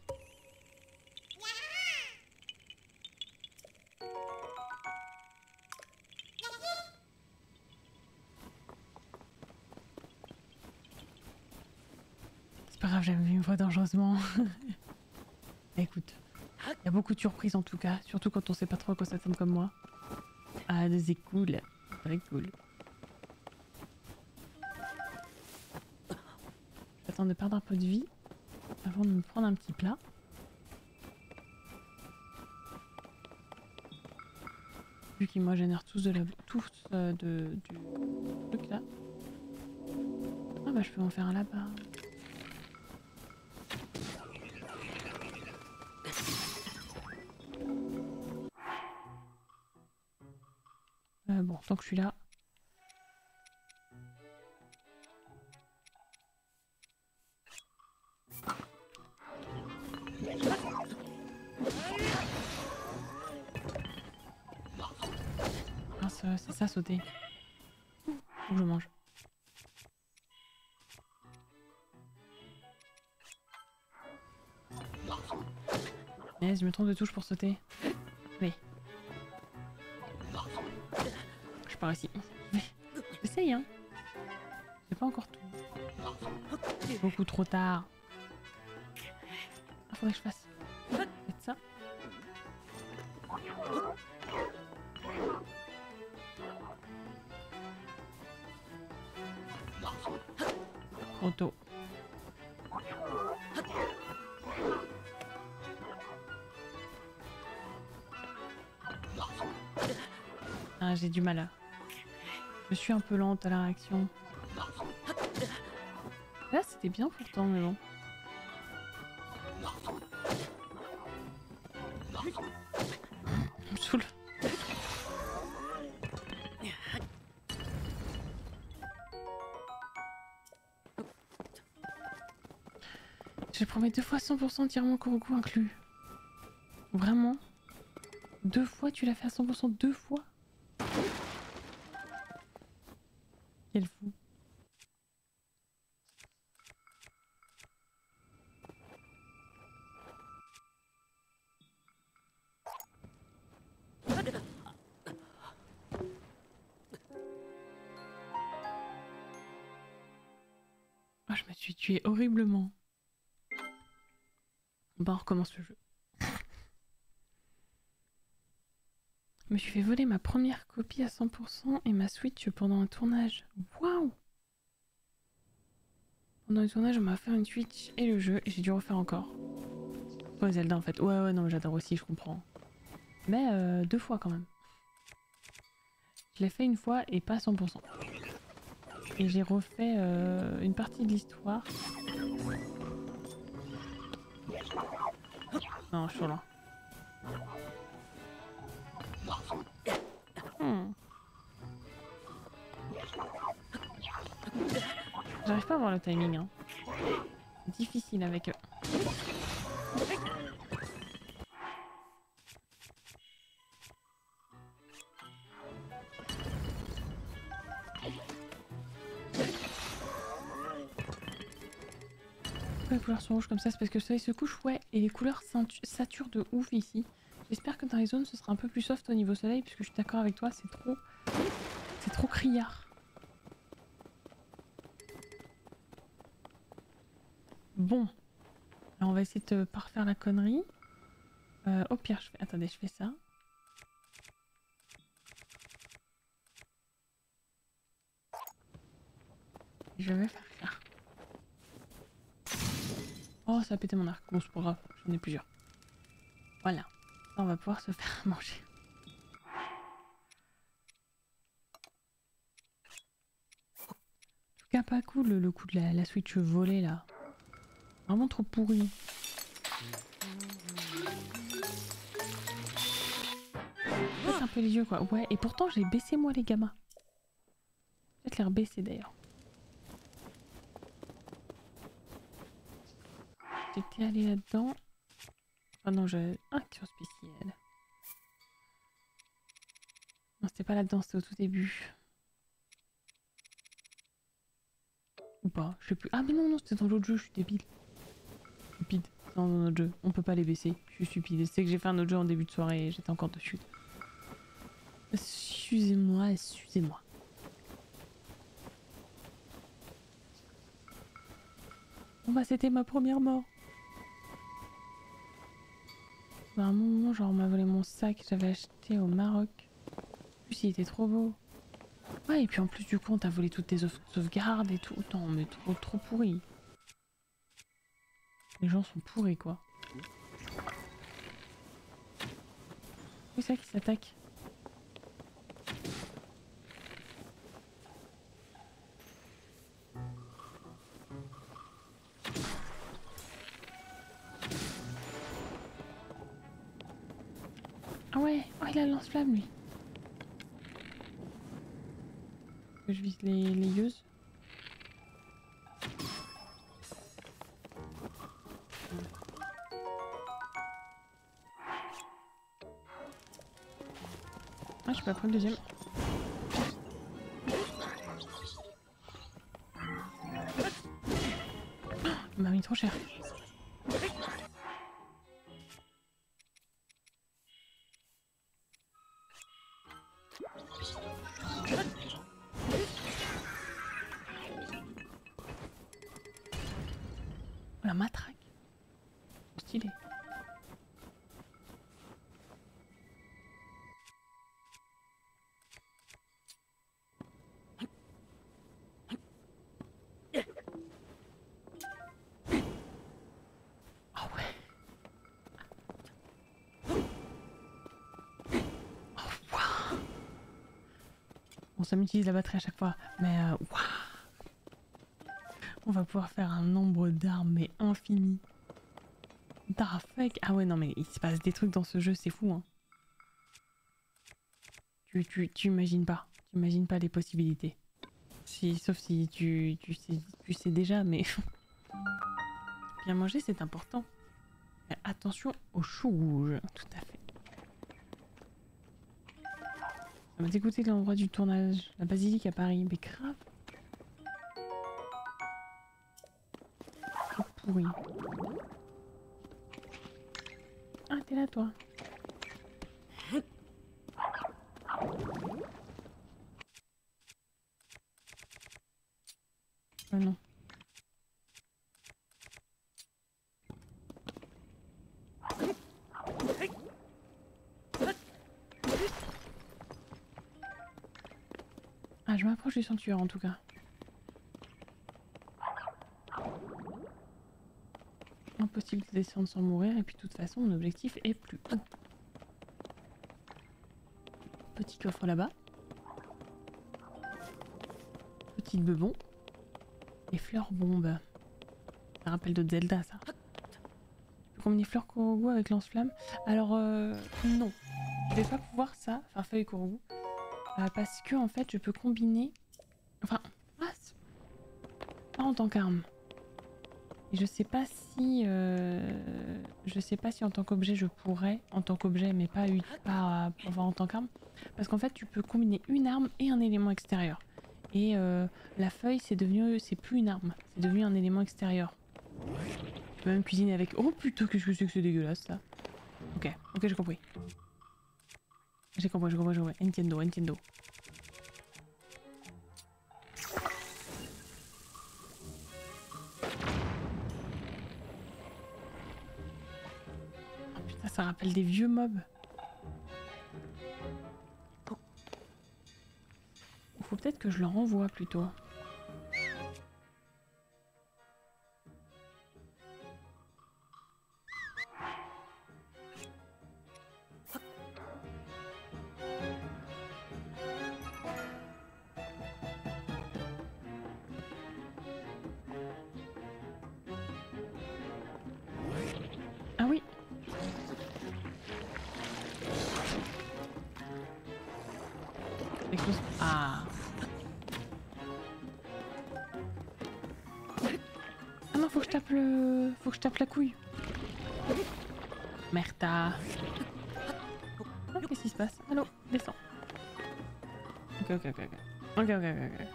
C'est pas grave, j'aime une voix dangereusement. Écoute, il y a beaucoup de surprises en tout cas, surtout quand on sait pas trop à quoi s'attendre comme moi. Ah, c'est cool, très cool. J'attends de perdre un peu de vie avant de me prendre un petit plat. Vu qu'ils moi génèrent tous de la du truc là. Ah bah je peux en faire un là-bas. Bon, tant que je suis là. Mince, c'est ça sauter. Faut que je mange. Mais je me trompe de touche pour sauter. Oui. Je pars ici. J'essaye, hein. C'est pas encore tout. Beaucoup trop tard. Ah, faudrait que je fasse. Peut-être ça. Trop tôt. Ah, j'ai du mal là. Je suis un peu lente à la réaction. Là, c'était bien pourtant, mais bon. Ça me saoule. J'ai promis 2 fois 100% tirement Koroku inclus. Vraiment? 2 fois tu l'as fait à 100%, 2 fois? Quel fou. Oh, je me suis tuée horriblement. Bon, on recommence le jeu. Je me suis fait voler ma première copie à 100% et ma Switch pendant un tournage. Waouh! Pendant le tournage, on m'a offert une Switch et le jeu et j'ai dû refaire encore. Ouais, Zelda en fait. Ouais, non, j'adore aussi, je comprends. Mais 2 fois quand même. Je l'ai fait une fois et pas à 100%. Et j'ai refait une partie de l'histoire. Non, je suis loin. J'arrive pas à voir le timing. Hein. C'est difficile avec eux. pourquoi les couleurs sont rouges comme ça? C'est parce que le soleil se couche, ouais, et les couleurs saturent de ouf ici. J'espère que dans les zones ce sera un peu plus soft au niveau soleil, puisque je suis d'accord avec toi, c'est trop criard. Bon, alors on va essayer de pas refaire la connerie. Au pire, attendez, je fais ça. Je vais faire ça. Oh, ça a pété mon arc. Bon, c'est pas grave, j'en ai plusieurs. Voilà. Là, on va pouvoir se faire manger. En tout cas, pas cool le coup de la Switch volée là. Vraiment trop pourri. Baisse un peu les yeux quoi. Ouais, et pourtant j'ai baissé moi les gamins. Peut-être les rebaisser d'ailleurs. J'étais allé là-dedans. Ah non, j'ai un cure spécial. Non, c'était pas là-dedans, c'était au tout début. Ou pas, je sais plus. Ah mais non, c'était dans l'autre jeu, je suis débile. Stupide, c'est dans notre jeu. On peut pas les baisser, je suis stupide. C'est que j'ai fait un autre jeu en début de soirée et j'étais encore dessus. Excusez-moi, excusez-moi. Bon bah c'était ma première mort. À un moment, genre on m'a volé mon sac que j'avais acheté au Maroc. En plus il était trop beau. Ouais et puis en plus du coup on t'a volé toutes tes sauvegardes et tout. Non mais trop pourri. Les gens sont pourris quoi. C'est ça qui s'attaque. Ah ouais, oh il a le lance-flamme lui. Que je vise les yeux. Ah, je peux pas prendre le deuxième. Oh, il m'a mis trop cher. La matraque. Stylé. Ah ouais. Oh waouh. Bon, ça m'utilise la batterie à chaque fois, mais waouh. On va pouvoir faire un nombre d'armes mais infini. Darfek. Ah ouais non mais il se passe des trucs dans ce jeu, c'est fou hein. Tu imagines pas. Tu imagines pas les possibilités. Sauf si tu sais déjà, mais bien manger c'est important. Mais attention aux choux rouges, tout à fait. Ça m'a dégoûté de l'endroit du tournage. La basilique à Paris, mais grave. Trop pourri. Ah, t'es là, toi. Oh non. Ah, je m'approche du sanctuaire en tout cas. Impossible de descendre sans mourir et puis de toute façon mon objectif est plus haut. Petit coffre là-bas. Petite bebon. Et fleurs bombes. Ça rappelle de Zelda ça. Tu peux combiner fleurs Korogu avec lance-flamme? Alors non. Je vais pas pouvoir ça, enfin feuille Korogu. Parce que en fait je peux combiner. Enfin, pas en tant qu'arme. Et je sais pas si en tant qu'objet je pourrais, en tant qu'objet mais pas en tant qu'arme, parce qu'en fait tu peux combiner une arme et un élément extérieur. Et la feuille c'est plus une arme, c'est devenu un élément extérieur. Tu peux même cuisiner avec... Oh putain, qu'est-ce que c'est que c'est dégueulasse ça. Ok, ok, j'ai compris. J'ai compris. Entiendo. Oh putain, ça rappelle des vieux mobs. Faut peut-être que je le renvoie plutôt. Ah oui. Ah. Ah non, faut que je tape le... Faut que je tape la couille. Merda. Oh, qu'est-ce qui se passe? Allô, descends. Ok. Ok.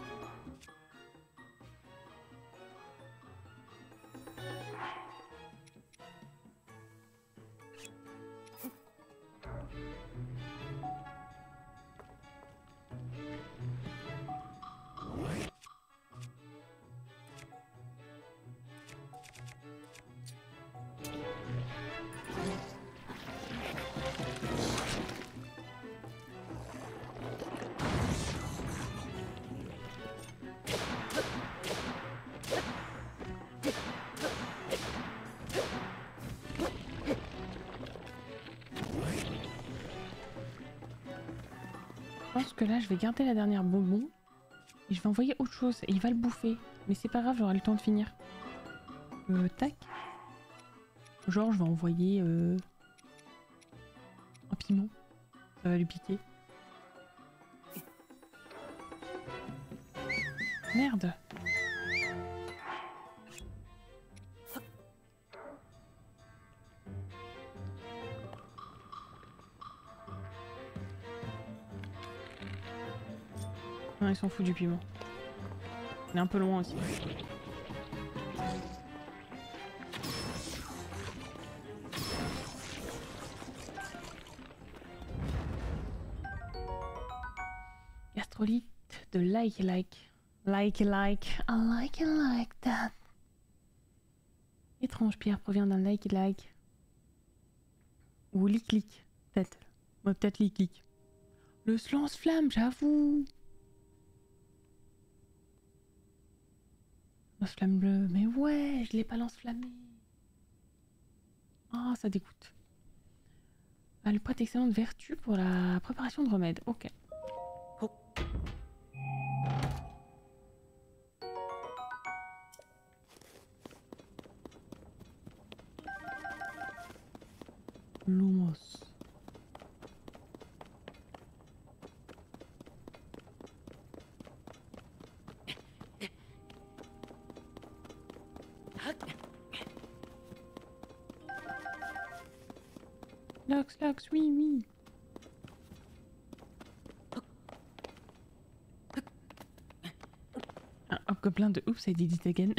Je pense que là, je vais garder la dernière bonbon. Et je vais envoyer autre chose. Et il va le bouffer. Mais c'est pas grave, j'aurai le temps de finir. Tac. Genre, je vais envoyer un piment. Ça va lui piquer. Merde. Non, ils s'en foutent du piment. Il est un peu loin aussi. Gastrolite de like. Like. I like it like that. Étrange pierre provient d'un like. Ou lic. Peut-être. Ouais, peut-être lic. Le lance-flamme, j'avoue. Lance-flamme bleu. Mais ouais, je l'ai pas lance-flammé. Ah, ça dégoûte. Ah, le prête excellente vertu pour la préparation de remèdes. Ok. Lumos. Lox, oui. Un hobgoblin de Oops, I did it again.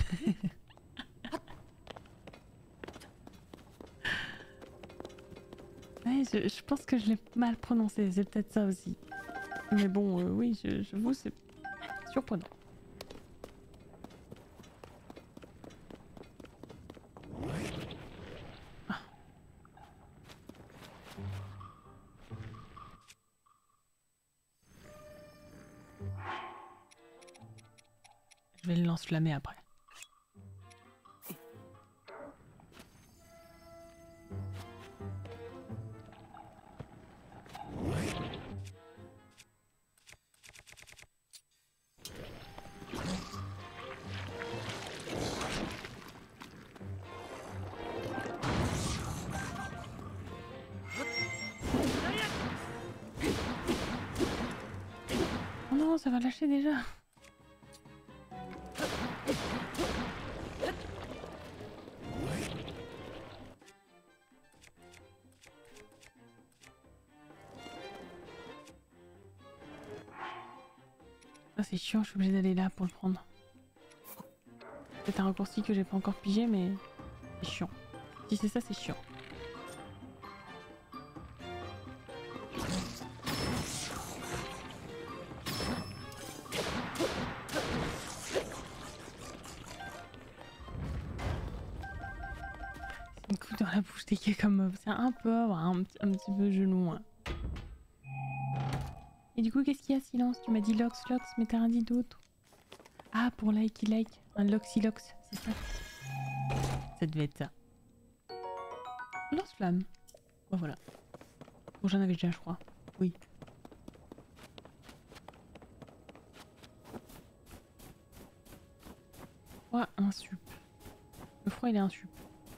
Ouais, je pense que je l'ai mal prononcé, c'est peut-être ça aussi. Mais bon, oui, je vous, c'est surprenant. Ah. Je vais le lance-flammer après. Oh non, ça va lâcher déjà. Ah, c'est chiant, je suis obligée d'aller là pour le prendre. C'est un raccourci que j'ai pas encore pigé, mais c'est chiant. Si c'est ça, c'est chiant. C'est une coupe dans la bouche dès qu'il y a comme c'est un peu un petit peu genou. Hein. Et du coup, qu'est-ce qu'il y a, silence? Tu m'as dit Lox, mais t'as rien dit d'autre. Ah, pour like, un Loxilox, c'est ça. Ça devait être ça. Lance-flamme. Bon, voilà. Bon, j'en avais déjà, je crois. Oui. Froid, un sup. Le froid, il est un sup.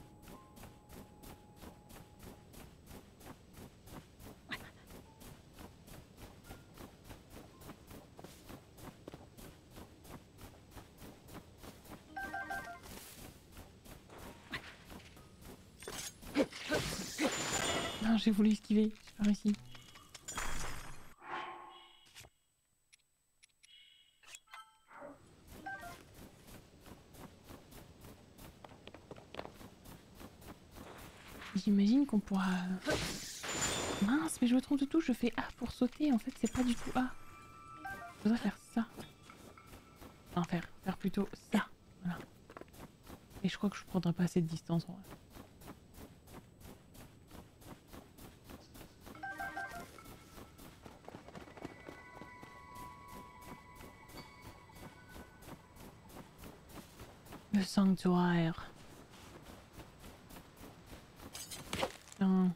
Non, j'ai voulu esquiver, j'ai pas réussi. J'imagine qu'on pourra... Mince, mais je me trompe de tout, je fais A pour sauter, en fait c'est pas du tout A. Je voudrais faire ça. Non, faire plutôt ça. Voilà. Et je crois que je prendrai pas assez de distance en vrai. Le sanctuaire. Tiens.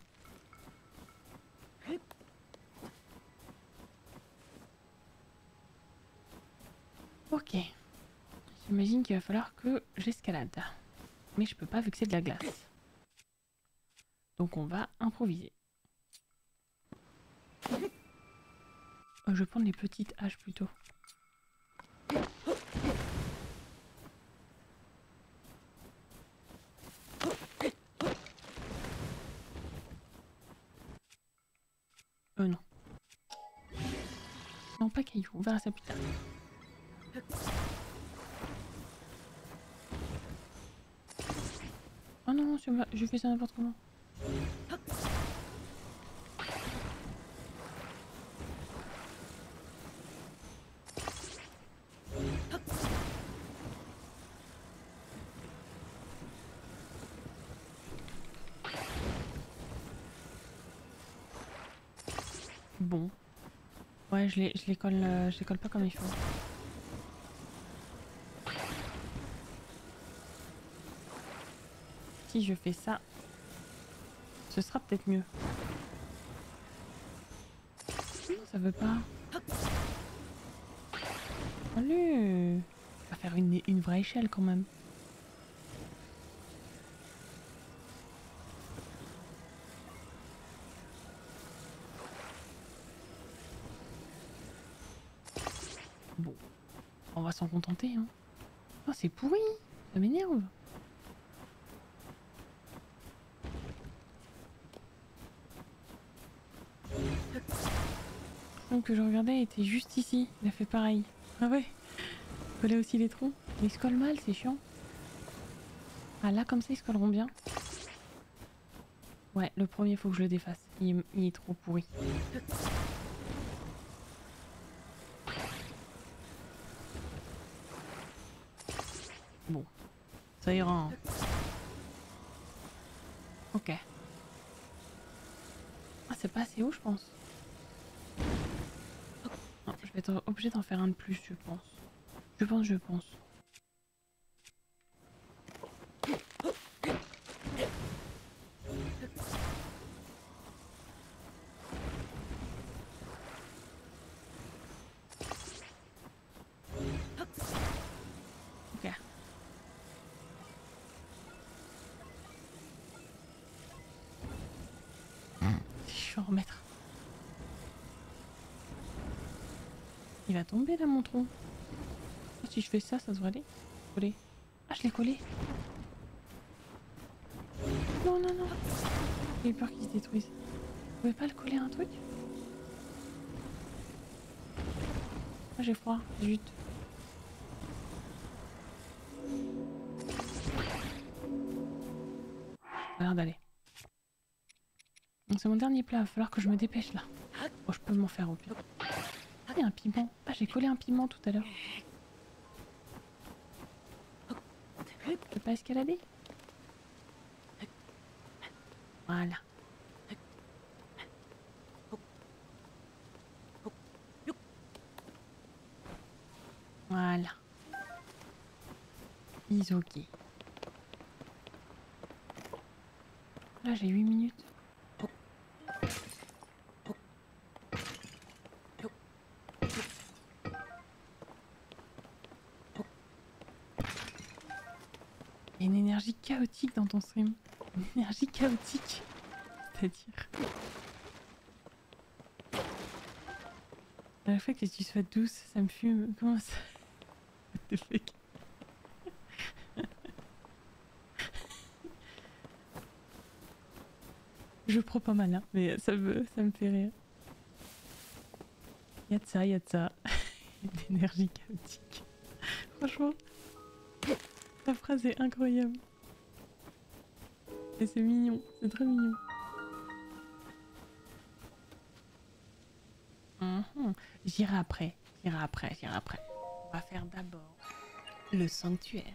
Ok. J'imagine qu'il va falloir que j'escalade. Mais je peux pas vu que c'est de la glace. Donc on va improviser. Je vais prendre les petites haches plutôt. Non. Non, pas caillou, on verra ça plus tard. Oh non, je fais ça n'importe comment. Bon. Ouais, je les colle pas comme il faut. Si je fais ça, ce sera peut-être mieux. Ça veut pas. Allez, on va faire une vraie échelle quand même. Bon, on va s'en contenter. Hein. Oh, c'est pourri, ça m'énerve. Donc que je regardais était juste ici, il a fait pareil. Ah ouais, il collait aussi les troncs. Mais ils se collent mal, c'est chiant. Ah là comme ça ils se colleront bien. Ouais, le premier faut que je le défasse, il est trop pourri. Bon, ça ira. Hein. Ok. Ah c'est pas assez haut je pense. Non, je vais être obligée d'en faire un de plus je pense. Je pense. Ok. Je vais en remettre. Il va tomber là mon tronc. Si je fais ça, ça devrait aller. Coller. Ah, je l'ai collé. Non, non, non. J'ai eu peur qu'il se détruise. Vous pouvez pas le coller à un truc? Ah, j'ai froid. Zut. c'est mon dernier plat, il va falloir que je me dépêche là. Oh, je peux m'en faire au pire. Ah, il y a un piment. Ah, j'ai collé un piment tout à l'heure. Je peux pas escalader? Voilà. Voilà. Is ok. Là, j'ai 8 minutes. Il y a une énergie chaotique dans ton stream. Une énergie chaotique. C'est-à-dire... Le fait que tu sois douce, ça me fume. Comment ça? What the fuck? Je prends pas mal, hein, mais ça me fait rire. Y'a de ça, y'a de ça. D'énergie chaotique. Franchement, ta phrase est incroyable. Et c'est mignon, c'est très mignon. J'irai après, j'irai après, j'irai après. On va faire d'abord le sanctuaire.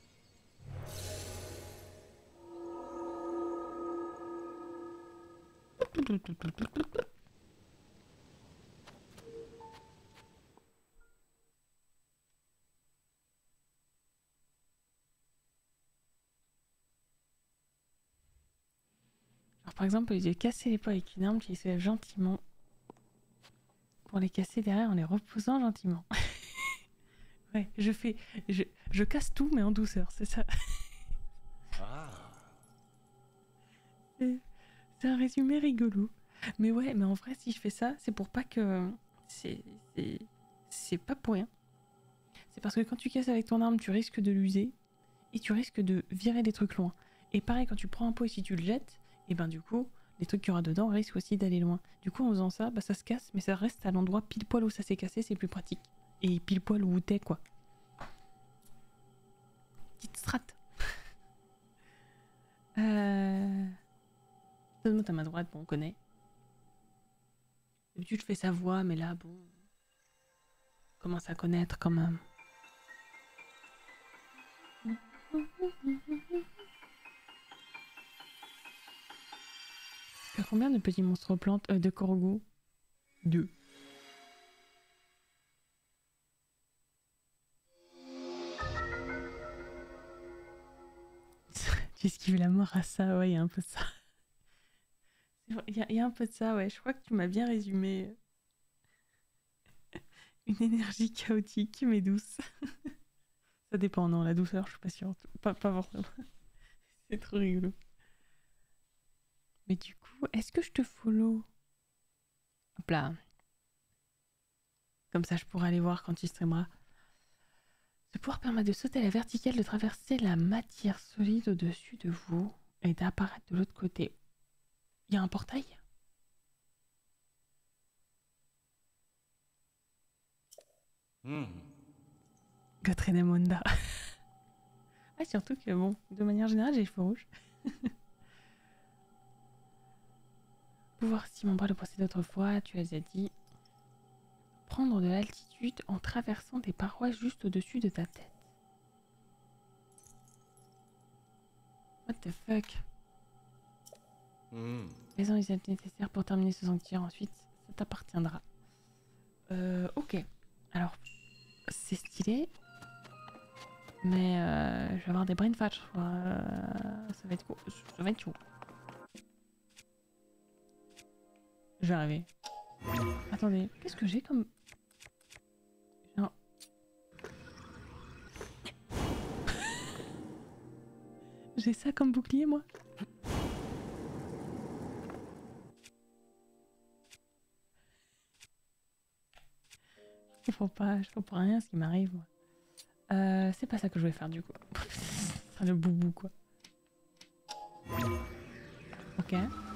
Alors par exemple, j'ai cassé les poids avec une arme qui se lève gentiment. Pour les casser derrière en les reposant gentiment. Ouais, je casse tout mais en douceur, c'est ça. Ah. C'est un résumé rigolo. Mais ouais, mais en vrai, si je fais ça, c'est pour pas que... C'est pas pour rien. C'est parce que quand tu casses avec ton arme, tu risques de l'user et tu risques de virer des trucs loin. Et pareil, quand tu prends un pot et si tu le jettes, et ben du coup, les trucs qu'il y aura dedans risquent aussi d'aller loin. Du coup, en faisant ça, bah ça se casse, mais ça reste à l'endroit pile poil où ça s'est cassé, c'est plus pratique. Et pile poil où t'es, quoi. Petite strat. Donne-moi ta main droite, bon, on connaît. D'habitude, je fais sa voix, mais là, bon... On commence à connaître, quand même. Tu as combien de petits monstres plantes de Korogu? 2. Tu esquives la mort à ça, ouais, il y a un peu de ça. Il y a un peu de ça, ouais. Je crois que tu m'as bien résumé. Une énergie chaotique, mais douce. Ça dépend, non, la douceur, je suis pas sûre. Pas forcément. C'est trop rigolo. Mais du coup, est-ce que je te follow? Hop là. Comme ça, je pourrai aller voir quand il streamera. Ce pouvoir permet de sauter à la verticale, de traverser la matière solide au-dessus de vous et d'apparaître de l'autre côté. Il y a un portail? Gotrenemonda. Ah, surtout que, bon, de manière générale, j'ai les cheveux rouges. Pouvoir si mon bras le possédait autrefois, tu as déjà dit. Prendre de l'altitude en traversant des parois juste au-dessus de ta tête. What the fuck? Les étapes nécessaires pour terminer ce sanctuaire, ensuite, ça t'appartiendra. Ok. Alors, c'est stylé. Mais je vais avoir des brain fat, je crois. Ça va être cool. Ça va être chaud. Je vais arriver. Attendez, qu'est-ce que j'ai comme... Non. J'ai ça comme bouclier, moi? Je comprends rien à ce qui m'arrive, moi. C'est pas ça que je vais faire, du coup. C'est le boubou, quoi. Ok.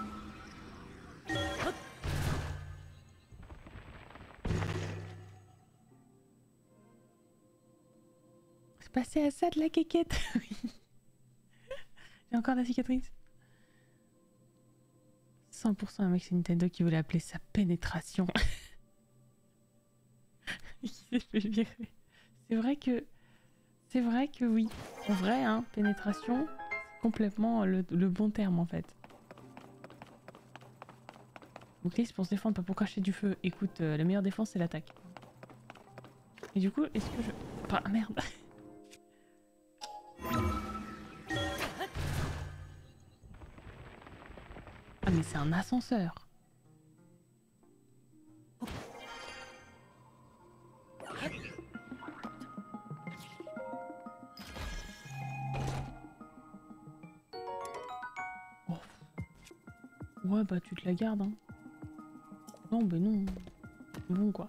C'est passé à ça de la quéquette. J'ai encore la cicatrice. 100% un mec chez Nintendo qui voulait appeler ça pénétration. Il s'est fait virer. C'est vrai que oui. En vrai, hein, pénétration, c'est complètement le bon terme en fait. Bouclier c'est pour se défendre, pas pour cracher du feu. Écoute, la meilleure défense c'est l'attaque. Et du coup, est-ce que je... Ah merde. Ah mais c'est un ascenseur. Oh. Ouais bah tu te la gardes hein. Non bah non. Bon quoi.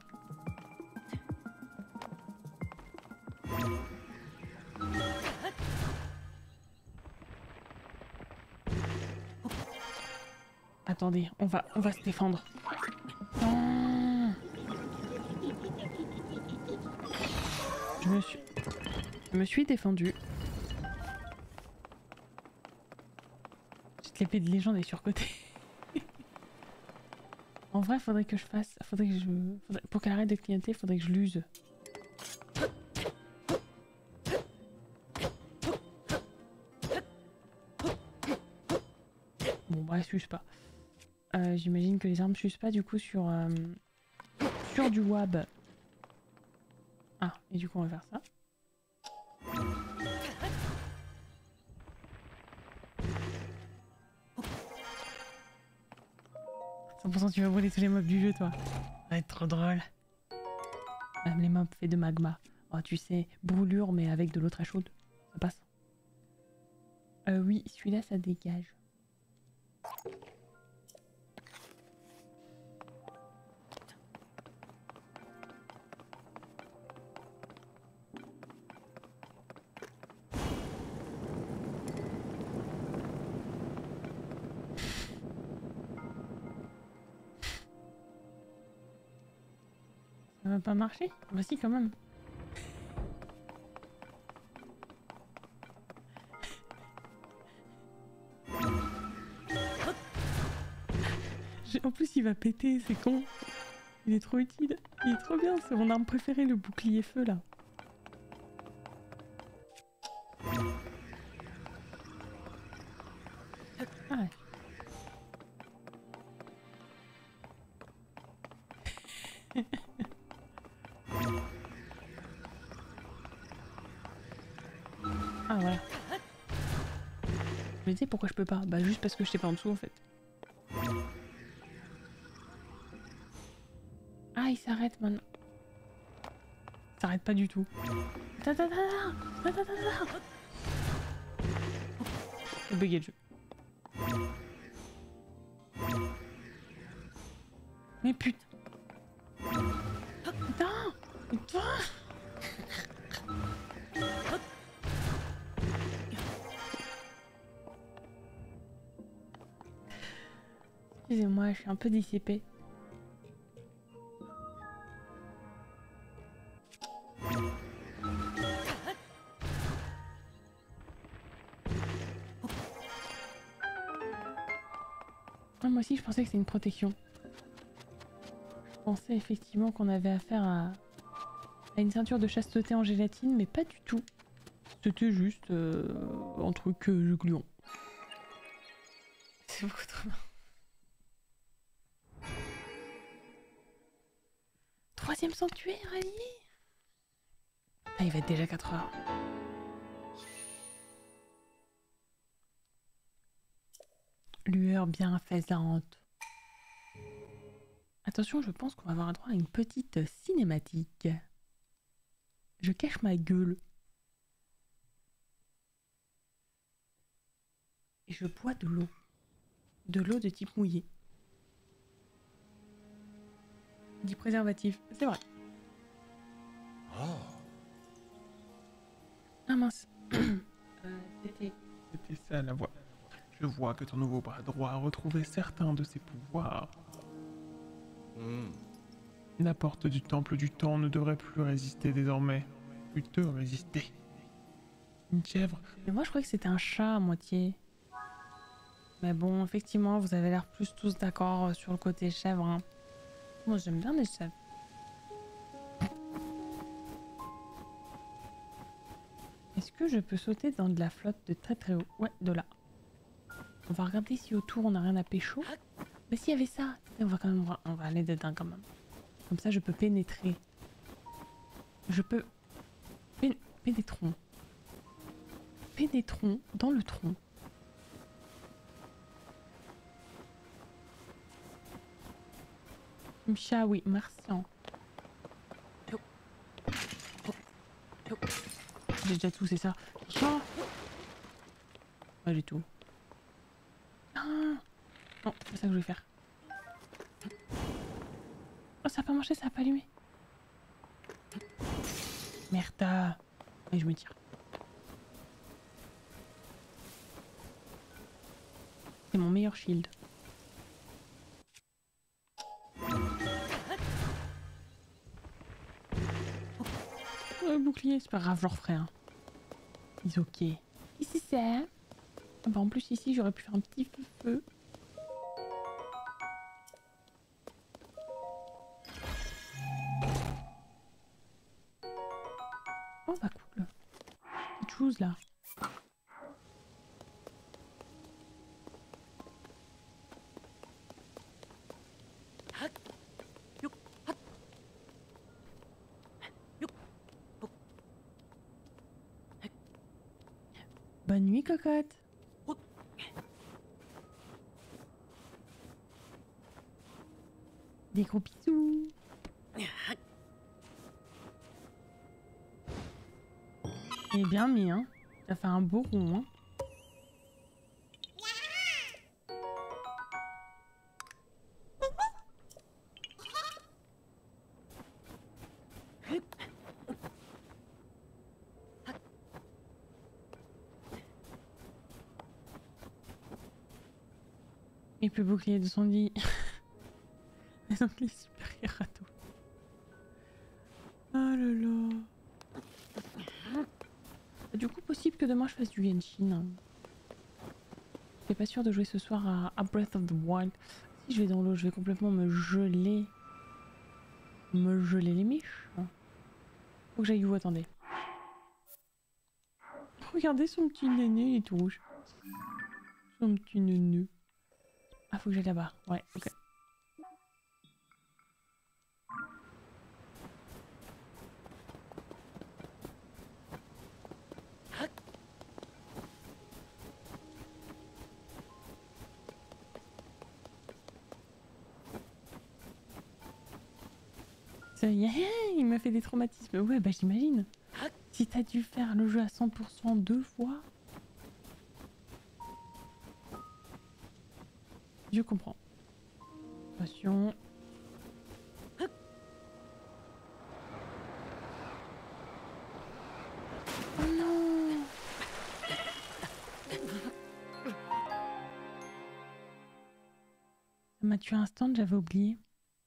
Attendez, on va se défendre. Non. Je me suis défendu. Cette épée de légende est surcotée. En vrai, faudrait que je fasse... pour qu'elle arrête de clignoter, faudrait que je l'use. Bon, bah, elle s'use pas. J'imagine que les armes s'usent pas, du coup, sur du WAB. Ah, et du coup, on va faire ça. Tu vas brûler tous les mobs du jeu, toi. Ça va être trop drôle. Même les mobs faits de magma. Oh, tu sais, brûlure, mais avec de l'eau très chaude. Ça passe. Oui, celui-là, ça dégage. Ça va pas marcher? Bah si, quand même. En plus, il va péter, c'est con. Il est trop utile. Il est trop bien, c'est mon arme préférée, le bouclier feu, là. Ah ouais. Ah voilà. Je me disais pourquoi je peux pas? Bah juste parce que je t'ai pas en dessous en fait. Ah il s'arrête maintenant. Il s'arrête pas du tout. J'ai bugué le jeu. Mais putain. Putain. Putain. Excusez-moi, je suis un peu dissipée. Ah, moi aussi, je pensais que c'était une protection. Je pensais effectivement qu'on avait affaire à une ceinture de chasteté en gélatine, mais pas du tout. C'était juste un truc gluant. C'est beaucoup trop bien. Troisième sanctuaire, allez. Ah, il va être déjà 4 heures. Lueur bienfaisante. Attention, je pense qu'on va avoir droit à une petite cinématique. Je cache ma gueule. Et je bois de l'eau. De l'eau de type mouillé. Du préservatif, c'est vrai. Oh. Ah mince. C'était ça la voix. Je vois que ton nouveau bras droit a retrouvé certains de ses pouvoirs. La porte du temple du temps ne devrait plus résister désormais. Plutôt résister. Une chèvre. Mais moi je croyais que c'était un chat à moitié. Mais bon, effectivement, vous avez l'air plus tous d'accord sur le côté chèvre. Hein. Moi, j'aime bien les chèvres. Est-ce que je peux sauter dans de la flotte de très très haut? Ouais, de là. On va regarder si autour on n'a rien à pécho. Mais s'il y avait ça, on va quand même, on va aller dedans quand même. Comme ça, je peux pénétrer. Je peux... Pénétrons. Pénétrons dans le tronc. Chat, oui, martian. J'ai déjà tout, c'est ça. Chat. Pas du tout. Non, non, c'est ça que je vais faire. Oh, ça a pas marché, ça a pas allumé. Merde. Et je me tire. C'est mon meilleur shield. Bouclier, c'est pas grave, je le referai. Hein. Ils ok. Ici c'est. Ah bah en plus ici j'aurais pu faire un petit feu. Oh bah cool. Petite chose là. Bonne nuit, cocotte. Des gros bisous. Il est bien mis, hein. Ça fait un beau rond, hein. Il peut bouclier de son lit. Mais donc il est supérieur à tout. Oh là là. Du coup, possible que demain je fasse du Genshin. J'étais pas sûre de jouer ce soir à Breath of the Wild. Si je vais dans l'eau, je vais complètement me geler. Me geler les miches. Faut que j'aille où? Attendez. Regardez son petit néné, il est tout rouge. Son petit néné. Ah, faut que j'aille là-bas. Ouais, ok. Ça y est, il m'a fait des traumatismes. Ouais, bah j'imagine. Si t'as dû faire le jeu à 100% 2 fois. Je comprends. Attention. Oh non! Ça m'a tué instant, j'avais oublié.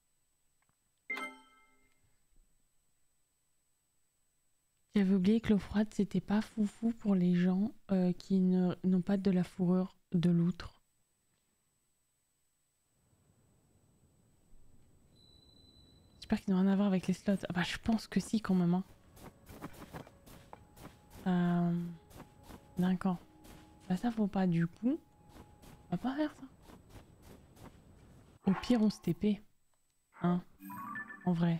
J'avais oublié que l'eau froide, c'était pas foufou pour les gens qui n'ont pas de la fourrure de loutre. J'espère qu'ils n'ont rien à voir avec les slots. Ah bah je pense que si quand même. Hein. D'accord. Bah ça faut pas du coup. On va pas faire ça. Au pire on se TP. Hein. En vrai.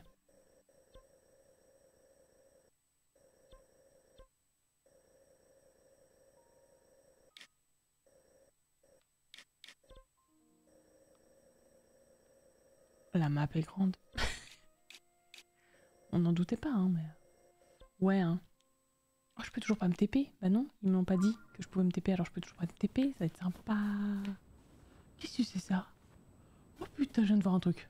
La map est grande. On n'en doutait pas, hein, mais... Ouais, hein. Oh, je peux toujours pas me TP. Bah non, ils m'ont pas dit que je pouvais me TP, alors je peux toujours pas me TP. Ça va être sympa. Qu'est-ce que c'est ça? Oh putain, je viens de voir un truc.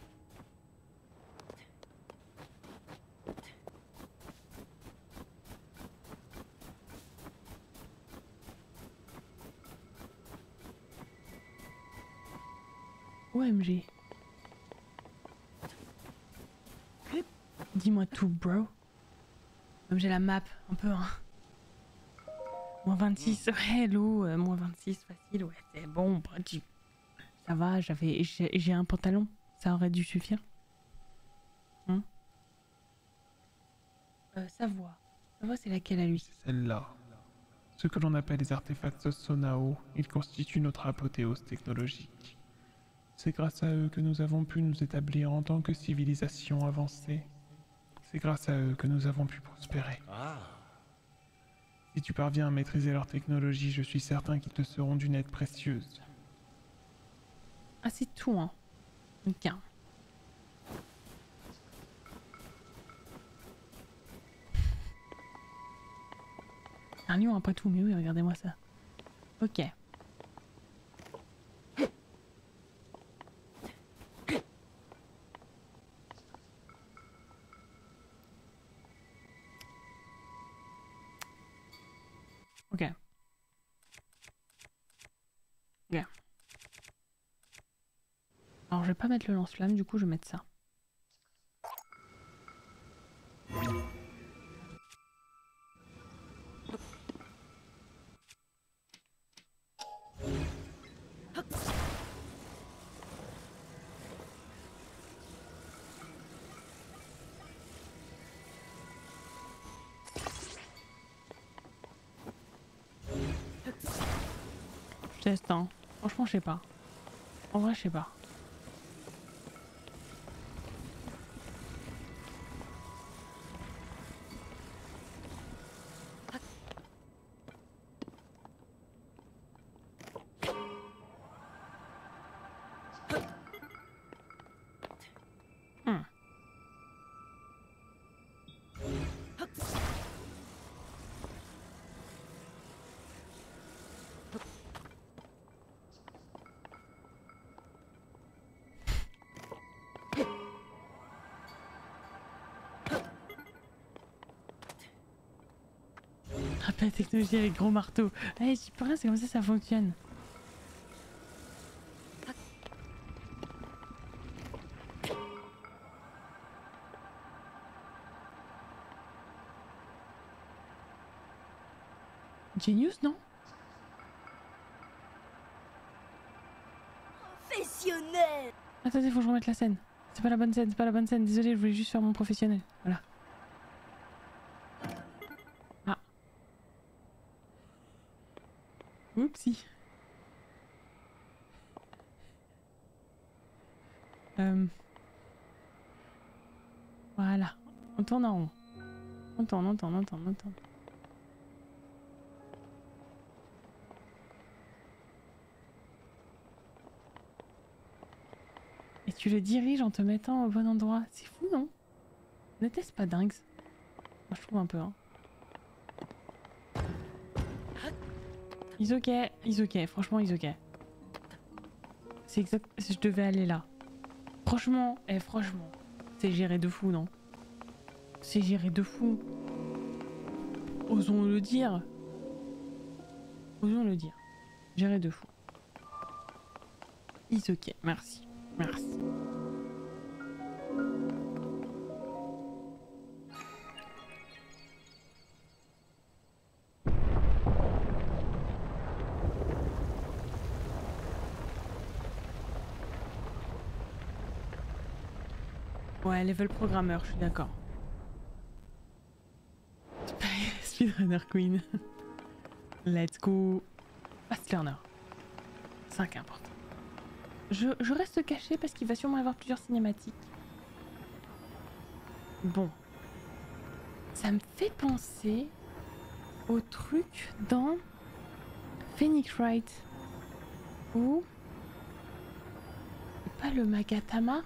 OMG. Dis-moi tout, bro. Comme j'ai la map, un peu, hein. Moins 26, ouais, l'eau, moins 26, facile, ouais, c'est bon, bah, ça va, j'ai un pantalon, ça aurait dû suffire. Hein? Savoie, c'est laquelle à lui? C'est celle-là. Ce que l'on appelle les artefacts Sonao, ils constituent notre apothéose technologique. C'est grâce à eux que nous avons pu nous établir en tant que civilisation avancée. C'est grâce à eux que nous avons pu prospérer. Ah. Si tu parviens à maîtriser leur technologie, je suis certain qu'ils te seront d'une aide précieuse. Ah, c'est tout, hein. Ok. Un lion après tout, mais oui, regardez-moi ça. Ok. Ok. Ok. Alors je vais pas mettre le lance-flamme, du coup je vais mettre ça. Je teste, hein. Franchement je sais pas. En vrai je sais pas. Rappel technologie avec gros marteau. Allez, j'y peux rien, c'est comme ça fonctionne. Genius, non? Professionnel. Attendez, faut que je remette la scène. C'est pas la bonne scène, c'est pas la bonne scène. Désolé, je voulais juste faire mon professionnel. Voilà. Ah. Oupsie. Voilà. On tourne en rond. On tourne, on tourne, on tourne, on tourne. Et tu le diriges en te mettant au bon endroit. C'est fou, non? N'était-ce pas dingue? Moi, je trouve un peu, hein. Ils ok, franchement, ils ok. C'est exact, je devais aller là. Franchement, franchement, c'est géré de fou, non? C'est géré de fou. Osons le dire. Osons le dire. Géré de fou. Ils ok, merci. Merci. Ouais, level programmeur, je suis d'accord. Speedrunner Queen. Let's go. Fast learner. 5 important. Je reste caché parce qu'il va sûrement y avoir plusieurs cinématiques. Bon. Ça me fait penser au truc dans Phoenix Wright. Où... C'est pas le Magatama?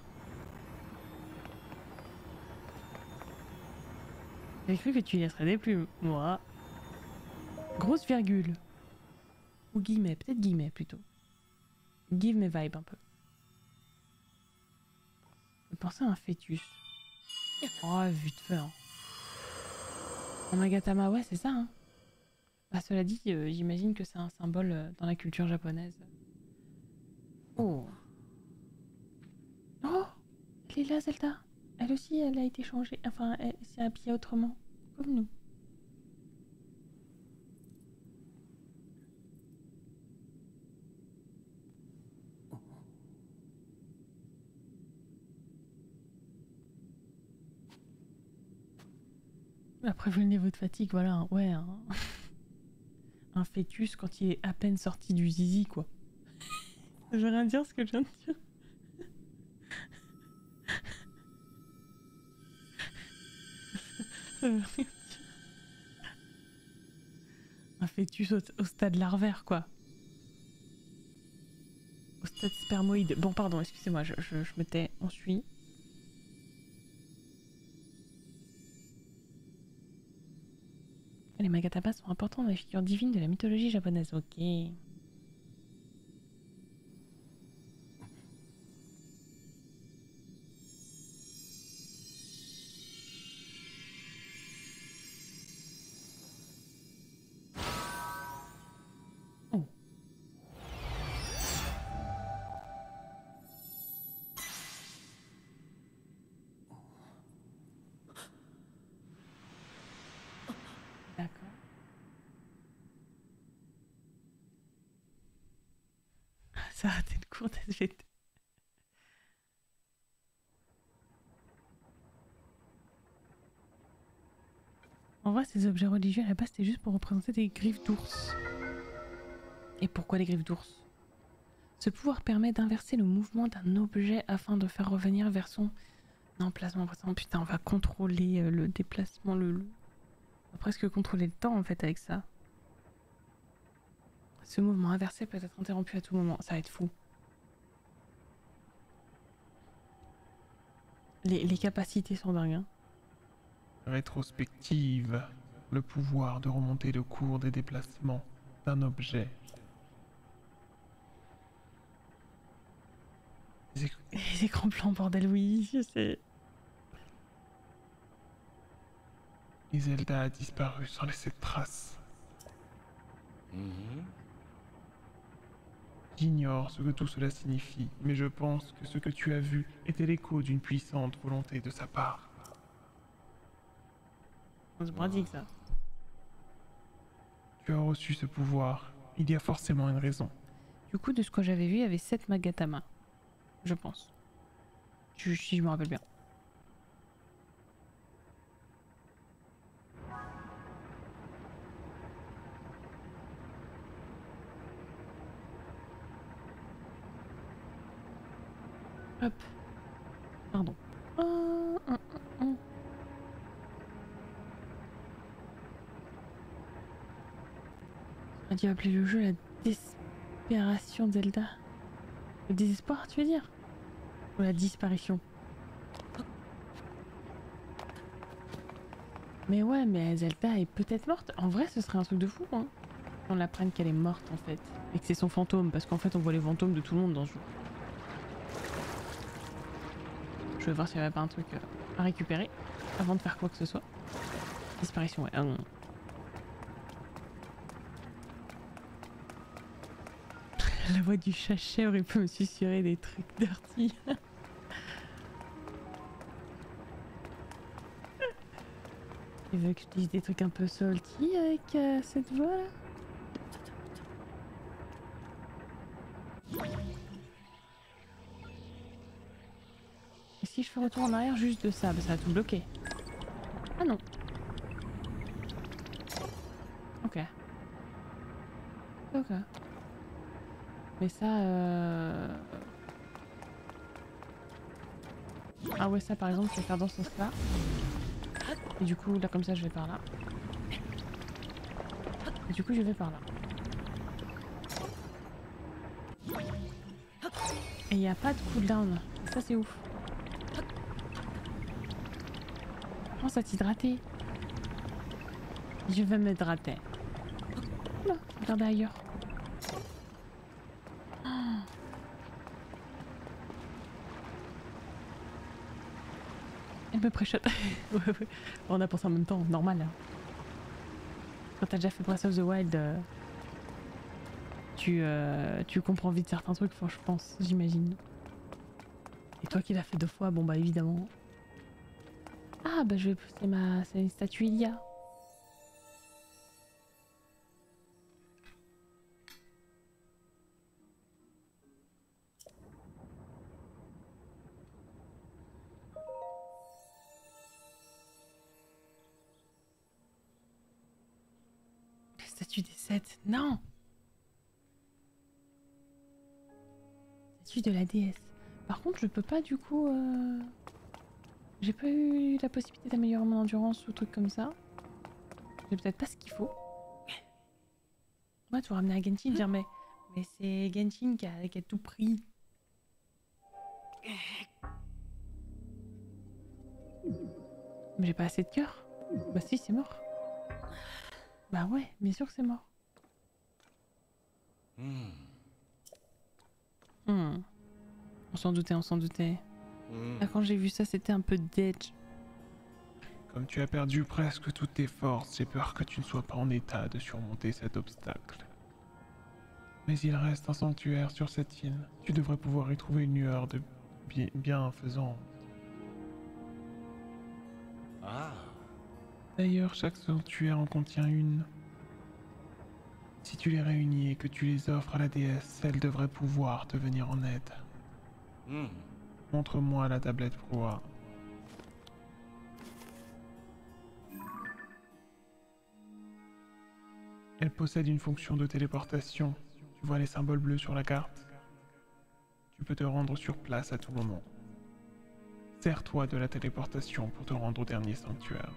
J'ai cru que tu laisserais des plumes. Moi. Grosse virgule. Ou guillemets, peut-être guillemets plutôt. Give me vibe un peu. Je pensais à un fœtus. Oh, vite fait. Hein. Un Magatama, ouais, c'est ça. Hein. Bah, cela dit, j'imagine que c'est un symbole dans la culture japonaise. Oh. Oh, elle est là, Zelda. Elle aussi, elle a été changée. Enfin, elle s'est habillée autrement. Comme nous. Après, vu le niveau de fatigue, voilà, ouais, un fœtus quand il est à peine sorti du zizi, quoi. Ça veut rien dire ce que je viens de dire. Ça veut rien dire. Un fœtus au stade larvaire, quoi. Au stade spermoïde. Bon, pardon, excusez-moi, je me tais, on suit. Les Magatama sont importants dans les figures divines de la mythologie japonaise. Ok. Oh. D'accord. Ça a raté le cours d'SVT. En vrai, ces objets religieux, à la base, c'était juste pour représenter des griffes d'ours. Et pourquoi les griffes d'ours? Ce pouvoir permet d'inverser le mouvement d'un objet afin de faire revenir vers son emplacement. Putain, on va contrôler le déplacement, on va presque contrôler le temps en fait avec ça. Ce mouvement inversé peut être interrompu à tout moment, ça va être fou. Les capacités sont dingues. Hein. Rétrospective. Le pouvoir de remonter le cours des déplacements d'un objet. Les écrans plans, bordel, oui, je sais. Et Zelda a disparu sans laisser de traces. J'ignore ce que tout cela signifie, mais je pense que ce que tu as vu était l'écho d'une puissante volonté de sa part. On se pratique ça. Tu as reçu ce pouvoir, il y a forcément une raison. Du coup, de ce que j'avais vu, il y avait 7 Magatama. Je pense. Si je me rappelle bien. Hop. Pardon. On a dû appeler le jeu la désespération de Zelda. Le désespoir, tu veux dire? Ou la disparition? Mais ouais, mais Zelda est peut-être morte. En vrai, ce serait un truc de fou, hein. Qu'on l'apprenne qu'elle est morte, en fait. Et que c'est son fantôme, parce qu'en fait, on voit les fantômes de tout le monde dans ce jeu. Je vais voir s'il n'y avait pas un truc à récupérer avant de faire quoi que ce soit. Disparition, ouais. La voix du chat chèvre, il peut me susurrer des trucs dirty. Il veut que je dise des trucs un peu salty avec cette voix là. Et si je fais retour en arrière juste de ça, bah, ça va tout bloquer. Ah non. Ok. Ok. Mais ça... Ah ouais, ça par exemple, je vais faire dans ce sens-là. Et du coup, là comme ça, je vais par là. Et du coup, je vais par là. Et il n'y a pas de cooldown. Ça, c'est ouf. Pense à t'hydrater. Je vais m'hydrater. Oula, regardez ailleurs. Elle me préchote. Ouais, ouais. On a pensé en même temps, normal. Quand t'as déjà fait Breath of the Wild, tu comprends vite certains trucs, je pense, j'imagine. Et toi qui l'as fait 2 fois, bon bah évidemment. Ah bah je vais pousser c'est une statue Ilia. Statue des 7. Non. Statue de la déesse. Par contre, je peux pas du coup... J'ai pas eu la possibilité d'améliorer mon endurance ou truc comme ça. J'ai peut-être pas ce qu'il faut. Moi, tu vas ramener à Genshin, dire mais c'est Genshin qui a tout pris. Mais j'ai pas assez de cœur. Bah si, c'est mort. Bah ouais, bien sûr que c'est mort. On s'en doutait, on s'en doutait. Là, quand j'ai vu ça, c'était un peu d'edge. Comme tu as perdu presque toutes tes forces, j'ai peur que tu ne sois pas en état de surmonter cet obstacle. Mais il reste un sanctuaire sur cette île. Tu devrais pouvoir y trouver une lueur de bienfaisante. Ah. D'ailleurs, chaque sanctuaire en contient une. Si tu les réunis et que tu les offres à la déesse, elle devrait pouvoir te venir en aide. Montre-moi la tablette proie. Elle possède une fonction de téléportation. Tu vois les symboles bleus sur la carte? Tu peux te rendre sur place à tout moment. Sers-toi de la téléportation pour te rendre au dernier sanctuaire.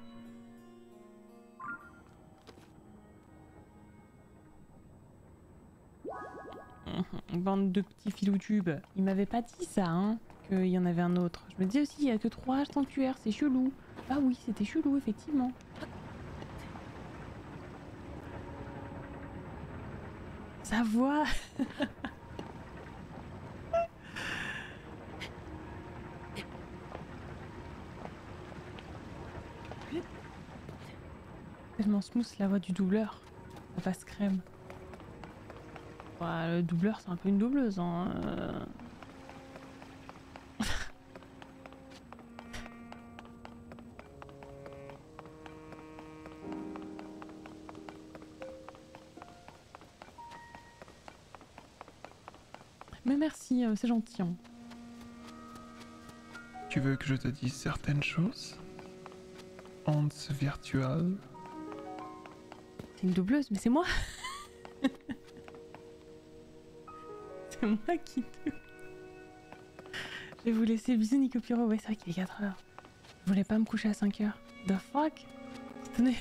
Bande de petits filoutubes. Il m'avait pas dit ça, hein, qu'il y en avait un autre. Je me disais aussi, il y a que 3 sanctuaires, c'est chelou. Ah oui, c'était chelou, effectivement. Sa voix. Tellement smooth la voix du doubleur. La face crème. Bah, le doubleur, c'est un peu une doubleuse, hein. Mais merci, c'est gentil. Hein. Tu veux que je te dise certaines choses? Hans Virtual. C'est une doubleuse, mais c'est moi. C'est moi qui double. Je vais vous laisser. Bisous Nico Piro. Ouais, c'est vrai qu'il est 4h. Je voulais pas me coucher à 5h. The fuck? Tenez.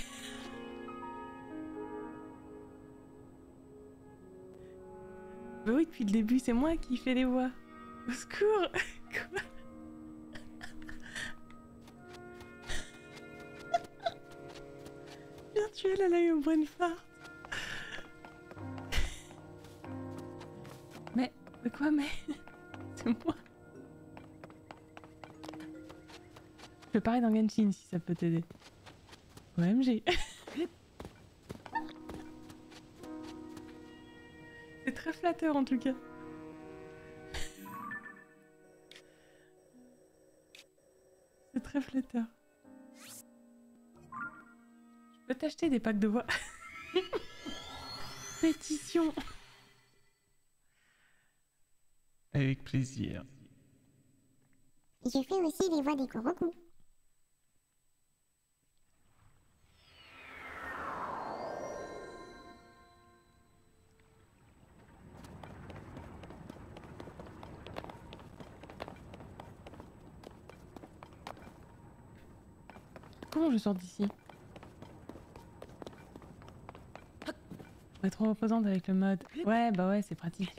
Bah oui, depuis le début, c'est moi qui fais les voix. Au secours. Quoi? Virtuel, elle a eu une bonne farce. Mais, de quoi, mais c'est moi. Je peux parler dans Genshin si ça peut t'aider. OMG. C'est très flatteur en tout cas. C'est très flatteur. Je peux t'acheter des packs de voix. Pétition. Avec plaisir. Et je fais aussi les voix des Koroku. Comment je sors d'ici? Je vais être trop reposante avec le mode. Ouais, bah ouais, c'est pratique.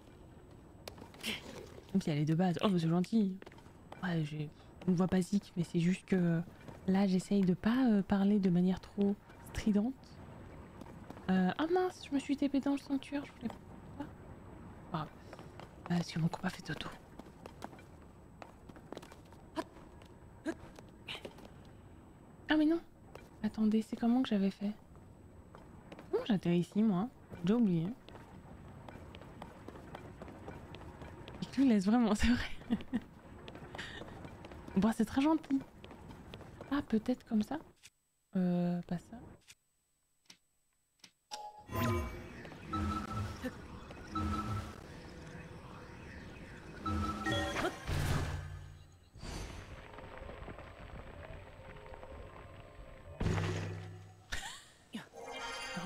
Même si elle est de base. Oh, bah c'est gentil. Ouais, j'ai une voix basique, mais c'est juste que là, j'essaye de pas parler de manière trop stridente. Ah mince, je me suis TP dans le sanctuaire, je voulais pas. Ah, parce que mon compas fait dodo. Ah mais non. Attendez, c'est comment que j'avais fait? Comment j'atterris ici, moi? J'ai oublié. Il nous laisse vraiment, c'est vrai. Bon, c'est très gentil. Ah, peut-être comme ça? Pas ça.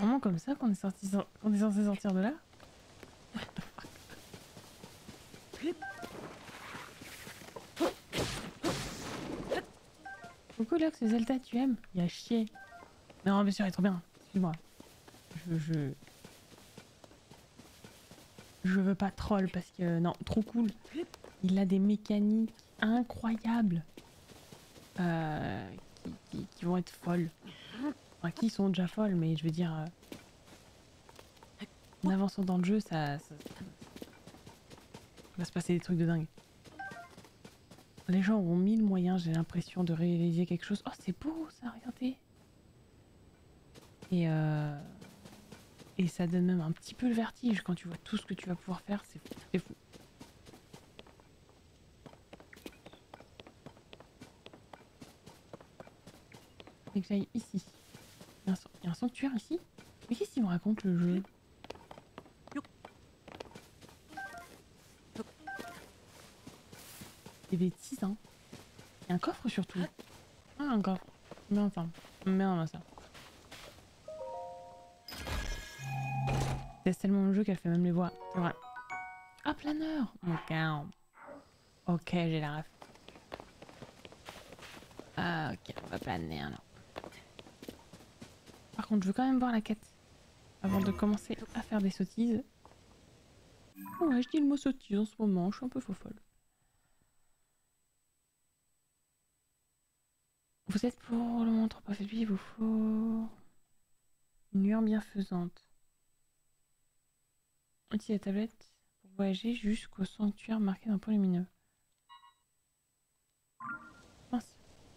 vraiment comme ça qu'on est qu'on est censé sortir de là? Coucou Lux, c'est Zelda, tu aimes? Il a chier. Non, bien sûr, il est trop bien. Excuse-moi. Je veux pas troll parce que... Non, trop cool. Il a des mécaniques incroyables. Qui vont être folles. Enfin, qui sont déjà folles, mais je veux dire... en avançant dans le jeu, ça va se passer des trucs de dingue. Les gens auront mille moyens, j'ai l'impression, de réaliser quelque chose. Oh, c'est beau ça, regardez. Et ça donne même un petit peu le vertige quand tu vois tout ce que tu vas pouvoir faire. C'est fou, c'est fou. Faut que j'aille ici. Il y a un sanctuaire ici. Mais qu'est-ce qu'il me raconte le jeu? Des bêtises, hein. Il y a un coffre surtout. Ah, un coffre. Mets ensemble. Mets ça. C'est tellement le jeu qu'elle fait même les voix. C'est vrai. Ah, planeur. Ok. Ok, j'ai la ref. Ah, ok, on va planer alors. Par contre, je veux quand même voir la quête. Avant de commencer à faire des sottises. Ouais, je dis le mot sottise en ce moment. Je suis un peu fofolle. Vous êtes pour le montre pas fait, il vous faut une lueur bienfaisante. Utilisez la tablette pour voyager jusqu'au sanctuaire marqué d'un point lumineux. Mince.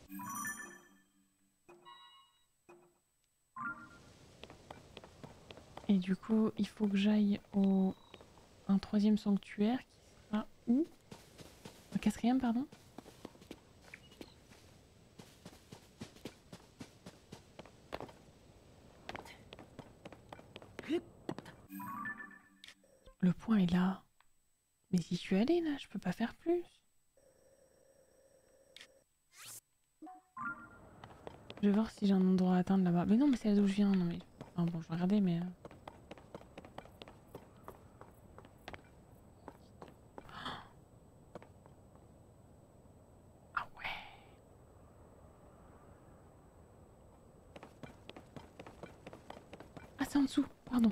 Et du coup, il faut que j'aille au un troisième sanctuaire qui sera où? Un quatrième, pardon. Le point est là. Mais si je suis allée là, je peux pas faire plus. Je vais voir si j'ai un endroit à atteindre là-bas. Mais non, mais c'est là d'où je viens. Non, mais... Enfin, bon, je vais regarder, mais... Ah ouais. Ah, c'est en dessous, pardon.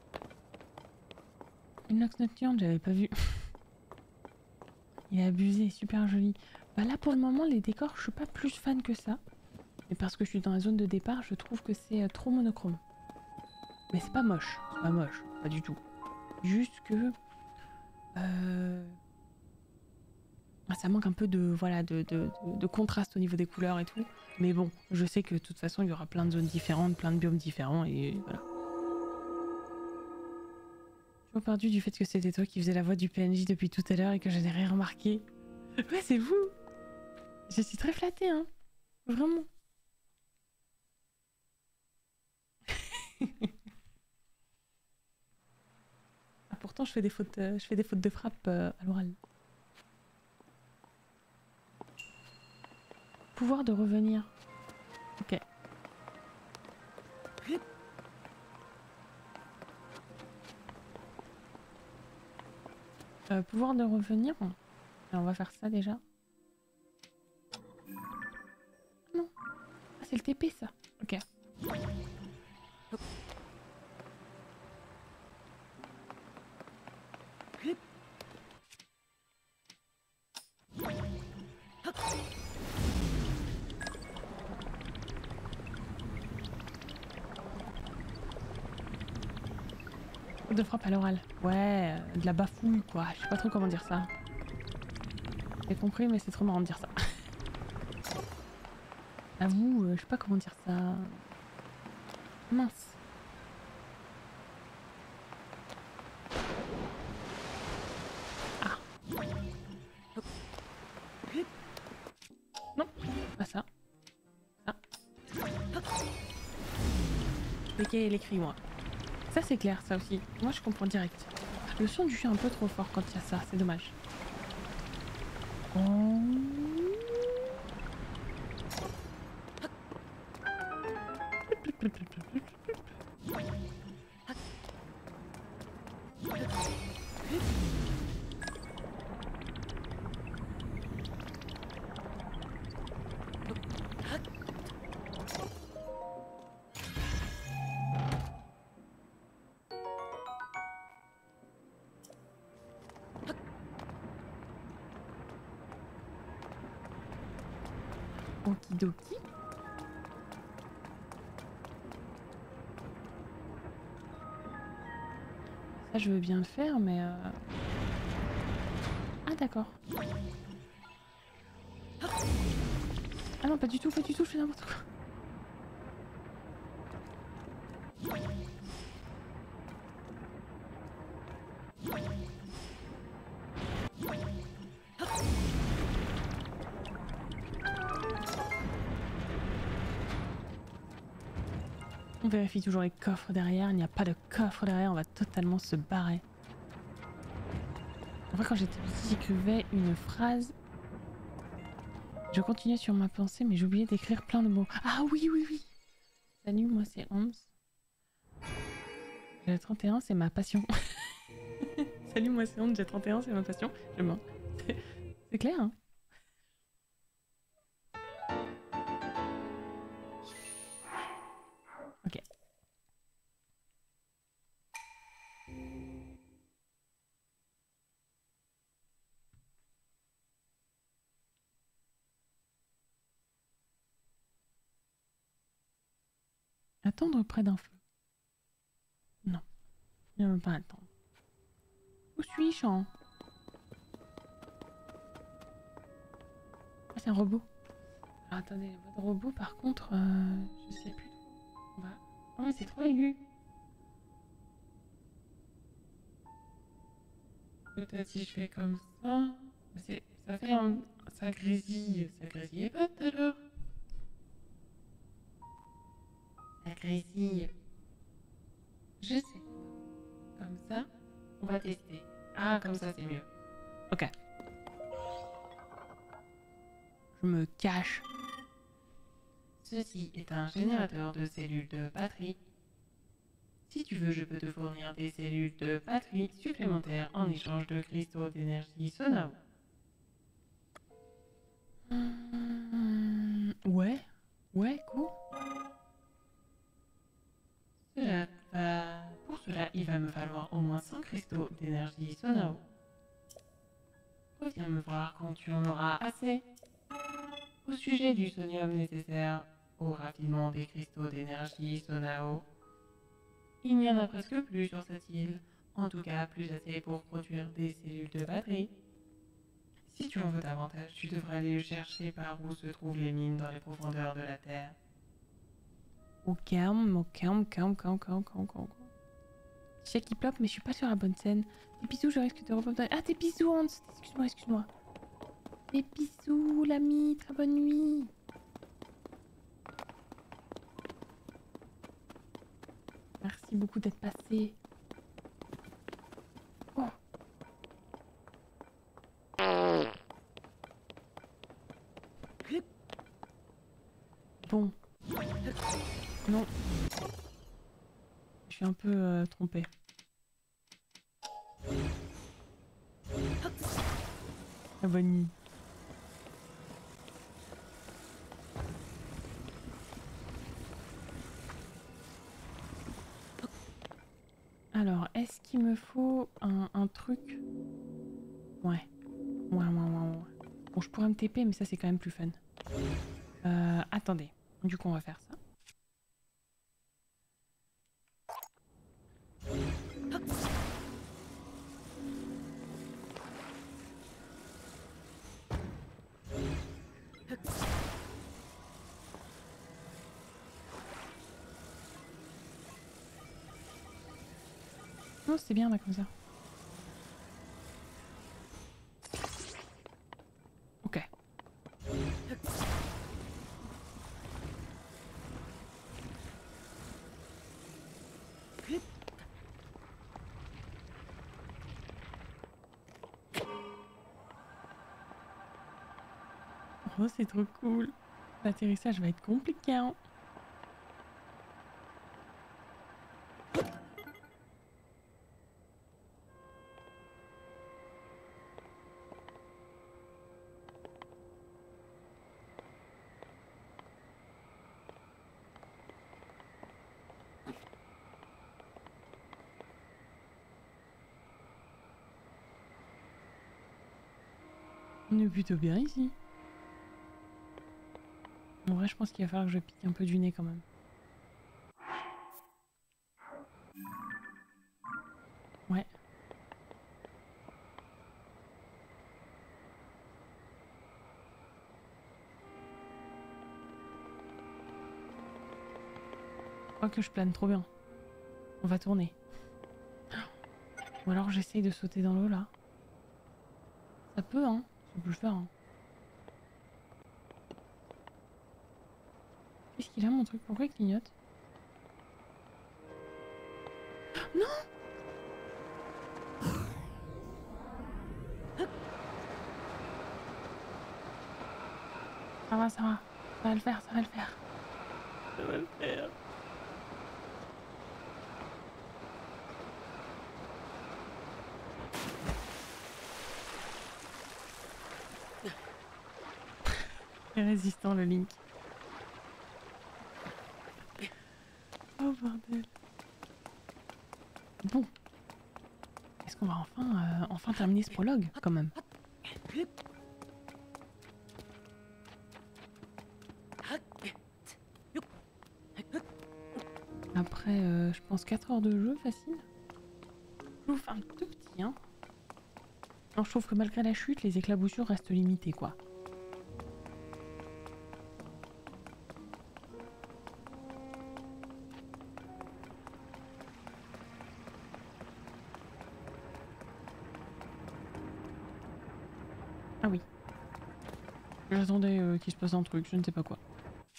Une Nox nocturne, j'avais pas vu. Il est abusé, super joli. Bah là, pour le moment, les décors, je suis pas plus fan que ça. Mais parce que je suis dans la zone de départ, je trouve que c'est trop monochrome. Mais c'est pas moche, pas du tout. Juste que... ça manque un peu de, voilà, de contraste au niveau des couleurs et tout. Mais bon, je sais que de toute façon, il y aura plein de zones différentes, plein de biomes différents et voilà. Je suis perdu du fait que c'était toi qui faisais la voix du PNJ depuis tout à l'heure et que je n'ai rien remarqué. Ouais, c'est vous! Je suis très flattée, hein. Vraiment. Ah, pourtant, je fais des fautes de frappe à l'oral. Pouvoir de revenir. Ok. Pouvoir de revenir. Alors, on va faire ça déjà. Non. Ah, c'est le TP ça. Ok. De frappe à l'oral. Ouais, de la bafouille quoi. Je sais pas trop comment dire ça. J'ai compris, mais c'est trop marrant de dire ça. Avoue, je sais pas comment dire ça. Mince. Ah. Non, pas ça. Ça. Les cris, moi. Ça c'est clair, ça aussi. Moi je comprends direct. Le son du jeu est un peu trop fort quand il y a ça, c'est dommage. Oh. Okidoki. Ça, je veux bien le faire, mais... Ah, d'accord. Ah non, pas du tout, je fais n'importe quoi. On vérifie toujours les coffres derrière, il n'y a pas de coffre derrière, on va totalement se barrer. En vrai, quand j'étais petit, j'écrivais une phrase. Je continuais sur ma pensée, mais j'ai oublié d'écrire plein de mots. Ah oui, oui, oui. Salut, moi c'est 11. J'ai 31, c'est ma passion. Salut, moi c'est 11, j'ai 31, c'est ma passion. Je mens. C'est clair, hein? Ok. Attendre près d'un feu. Non. Il ne veut pas attendre. Où suis-je hein? Ah, c'est un robot. Alors attendez, la voix de robot par contre, je sais plus. On va... Oh mais c'est trop aigu. Peut-être si je fais comme ça... Ça fait un... Ça grésillait pas tout à l'heure. Ça grésille. Je sais. Comme ça, on va tester. Ah, comme ça c'est mieux. Ok. Je me cache. Ceci est un générateur de cellules de batterie. Si tu veux, je peux te fournir des cellules de batterie supplémentaires en échange de cristaux d'énergie Sonao. Ouais, cool. Pour cela, il va me falloir au moins 100 cristaux d'énergie Sonao. Reviens me voir quand tu en auras assez. Au sujet du sonium nécessaire au raffinement des cristaux d'énergie Sonao, il n'y en a presque plus sur cette île, en tout cas plus assez pour produire des cellules de batterie. Si tu en veux davantage, tu devrais aller chercher par où se trouvent les mines dans les profondeurs de la Terre. Au calme. Je sais qu'il plop, mais je suis pas sur la bonne scène. Des bisous, je risque de reprendre. Ah, des bisous, Hans. Excuse-moi. Des bisous, l'ami. Très bonne nuit. Merci beaucoup d'être passé. Oh. Bon. Non. Je suis un peu trompée. Ah, bonne nuit. Alors, est-ce qu'il me faut un truc? Ouais. Bon, je pourrais me TP, mais ça, c'est quand même plus fun. Attendez. Du coup, on va faire ça. Non, c'est bien là comme ça. Ok. Oh, c'est trop cool. L'atterrissage va être compliqué, hein. On est plutôt bien ici. En vrai, je pense qu'il va falloir que je pique un peu du nez quand même. Ouais. Je crois que je plane trop bien. On va tourner. Ou alors j'essaye de sauter dans l'eau là. Ça peut, hein. Ça peut le faire, hein. Qu'est-ce qu'il a mon truc? Pourquoi il clignote? Non! Ça va, ça va. Ça va le faire, ça va le faire. Ça va le faire. Il est résistant le Link. Oh bordel. Bon. Est-ce qu'on va enfin terminer ce prologue quand même? Après, je pense 4 heures de jeu facile. Je vous fais un tout petit, hein. Non, je trouve que malgré la chute, les éclaboussures restent limitées, quoi. Ah oui. J'attendais qu'il se passe un truc, je ne sais pas quoi.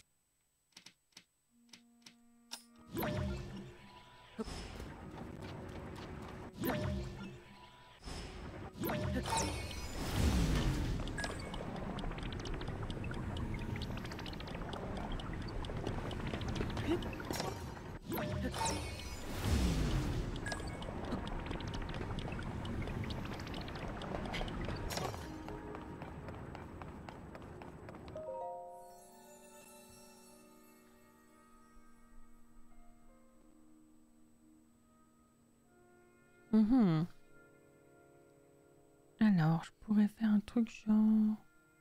Alors, je pourrais faire un truc genre...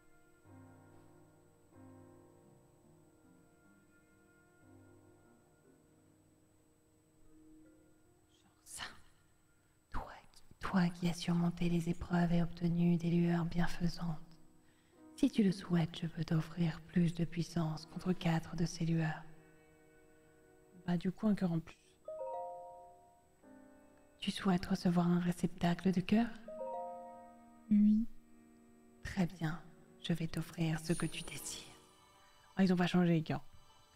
ça. Toi qui as surmonté les épreuves et obtenu des lueurs bienfaisantes. Si tu le souhaites, je peux t'offrir plus de puissance contre 4 de ces lueurs. Bah du coup un cœur en plus. Tu souhaites recevoir un réceptacle de cœur? Oui. Très bien, je vais t'offrir ce que tu désires. Ah, ils ont pas changé les cœurs.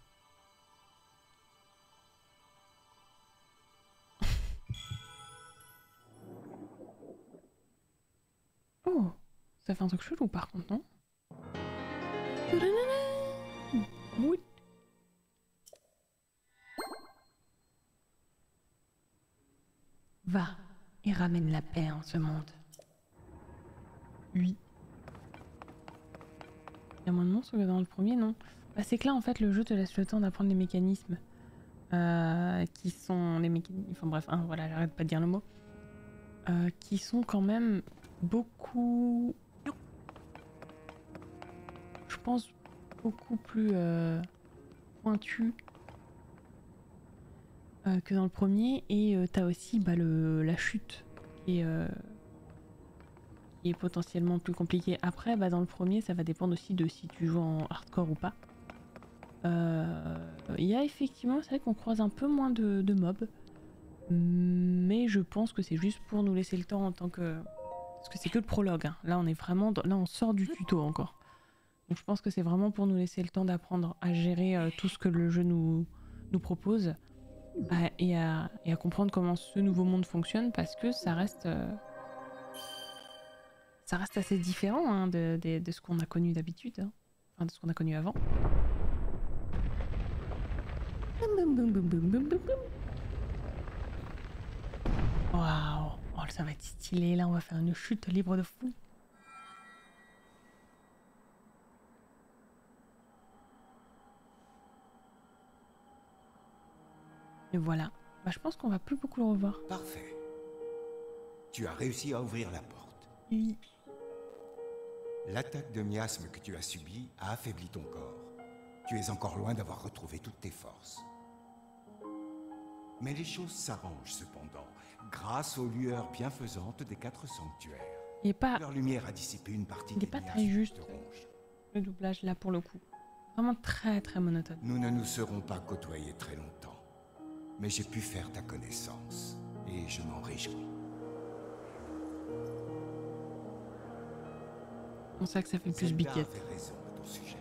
Oh, ça fait un truc chelou par contre, non? Oui. Va et ramène la paix en ce monde. Oui. Il y a moins de monstres que dans le premier, non? Bah, c'est que là, en fait, le jeu te laisse le temps d'apprendre les mécanismes qui sont les mécanismes... Enfin bref, hein, voilà, j'arrête pas de dire le mot. Qui sont quand même beaucoup... Je pense beaucoup plus pointus que dans le premier. Et t'as aussi bah, la chute qui est potentiellement plus compliquée. Après, bah, dans le premier, ça va dépendre aussi de si tu joues en hardcore ou pas. Il y a effectivement, c'est vrai qu'on croise un peu moins de mobs. Mais je pense que c'est juste pour nous laisser le temps en tant que... Parce que c'est que le prologue. Hein. Là, on est vraiment... Là, on sort du tuto encore. Donc je pense que c'est vraiment pour nous laisser le temps d'apprendre à gérer tout ce que le jeu nous propose. Et à comprendre comment ce nouveau monde fonctionne. Parce que ça reste assez différent hein, de ce qu'on a connu d'habitude. Hein. Enfin, de ce qu'on a connu avant. Boum, boum, boum, boum, boum, boum, boum. Waouh, oh, ça va être stylé. Là, on va faire une chute libre de fou. Et voilà. Bah, je pense qu'on va plus beaucoup le revoir. Parfait. Tu as réussi à ouvrir la porte. Oui. L'attaque de miasme que tu as subie a affaibli ton corps. Tu es encore loin d'avoir retrouvé toutes tes forces. Mais les choses s'arrangent cependant, grâce aux lueurs bienfaisantes des 4 sanctuaires. Il est pas, Leur lumière a dissipé une partie il des est pas liens très juste, de ronge. le doublage là pour le coup. Vraiment très très monotone. Nous ne nous serons pas côtoyés très longtemps. Mais j'ai pu faire ta connaissance. Et je m'en réjouis. On sait que ça fait plus Zelda biquette. avait raison à ton sujet.